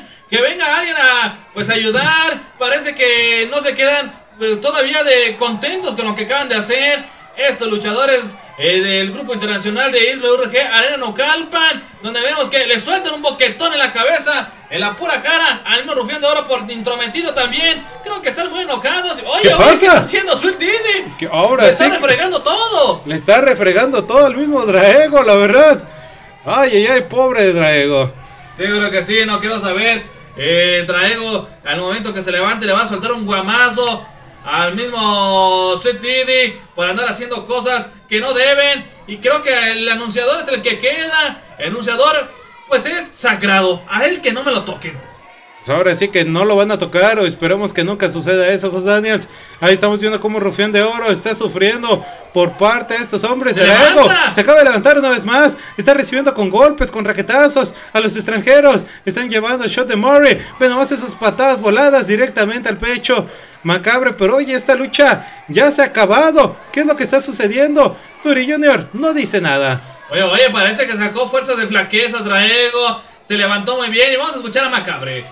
a pues ayudar. Parece que no se quedan todavía contentos con lo que acaban de hacer estos luchadores del grupo internacional de IWRG Arena Naucalpan, donde vemos que le sueltan un boquetón en la cabeza, en la pura cara, al mismo Rufián de Oro por intrometido también. Creo que están muy enojados. Oye, ¿qué pasa? ¿qué está haciendo Sweet Diddy? Que ahora le sí está refregando todo. Le está refregando todo al mismo Draego, la verdad. Ay, pobre Draego. Sí, creo que sí, no quiero saber. Draego, al momento que se levante, le va a soltar un guamazo al mismo Sweet Diddy por andar haciendo cosas que no deben. Y creo que el anunciador es el que queda. El anunciador pues es sagrado. A él que no me lo toquen. Pues ahora sí que no lo van a tocar, o esperemos que nunca suceda eso, José Daniels. Ahí estamos viendo cómo Rufián de Oro está sufriendo por parte de estos hombres. El ego se acaba de levantar una vez más. Está recibiendo con golpes, con raquetazos a los extranjeros. Están llevando el shot de Murray. Ven nomás esas patadas voladas directamente al pecho. Macabre, pero oye, esta lucha ya se ha acabado. ¿Qué es lo que está sucediendo? Turi Jr. no dice nada. Oye, parece que sacó fuerzas de flaqueza Draego. Se levantó muy bien y vamos a escuchar a Macabre.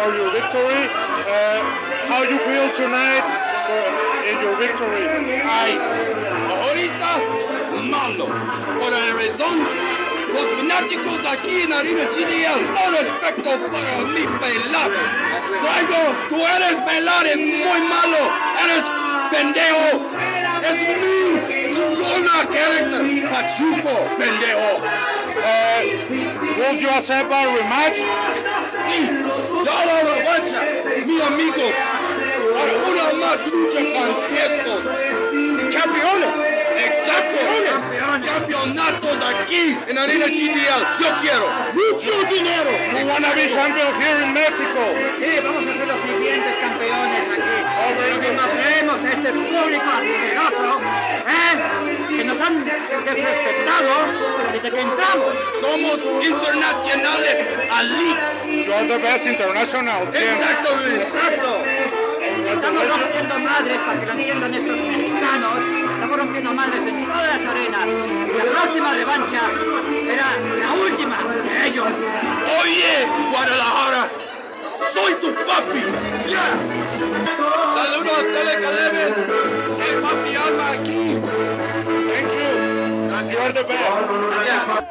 for your victory. How you feel tonight in your victory? Ay, ahorita malo. Por la razón, los fanáticos aquí en Arena GDL no respeto para mi pelar. Tú eres pelar, es muy malo, eres pendejo. Es mi chingona character, Pachuco, pendejo. Would you accept a rematch? Sí, yo la revancha, mis amigos. Para una más lucha con estos campeones. Exacto, campeonatos aquí en Arena GDL. Yo quiero mucho dinero. You wanna be champion here in Mexico? Sí, vamos a ser los siguientes campeones aquí. Lo que nos queremos este público asqueroso, que nos han desrespetado desde que entramos. Somos internacionales, elite. You are the best international. Exactamente. Exacto. Estamos rompiendo madres, para que lo entiendan estos mexicanos. Estamos rompiendo madres en todas las arenas. La próxima revancha será la última de ellos. Oye, Guadalajara, soy tu papi. Yeah. Saludos, Sele Calebe. Soy papi Alma aquí. Thank you. Gracias. You are the best. Gracias.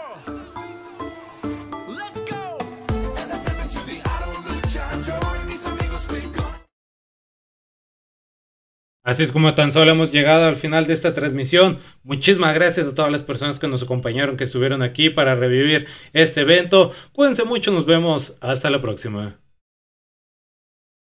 Así es como tan solo hemos llegado al final de esta transmisión. Muchísimas gracias a todas las personas que nos acompañaron, que estuvieron aquí para revivir este evento. Cuídense mucho, nos vemos hasta la próxima.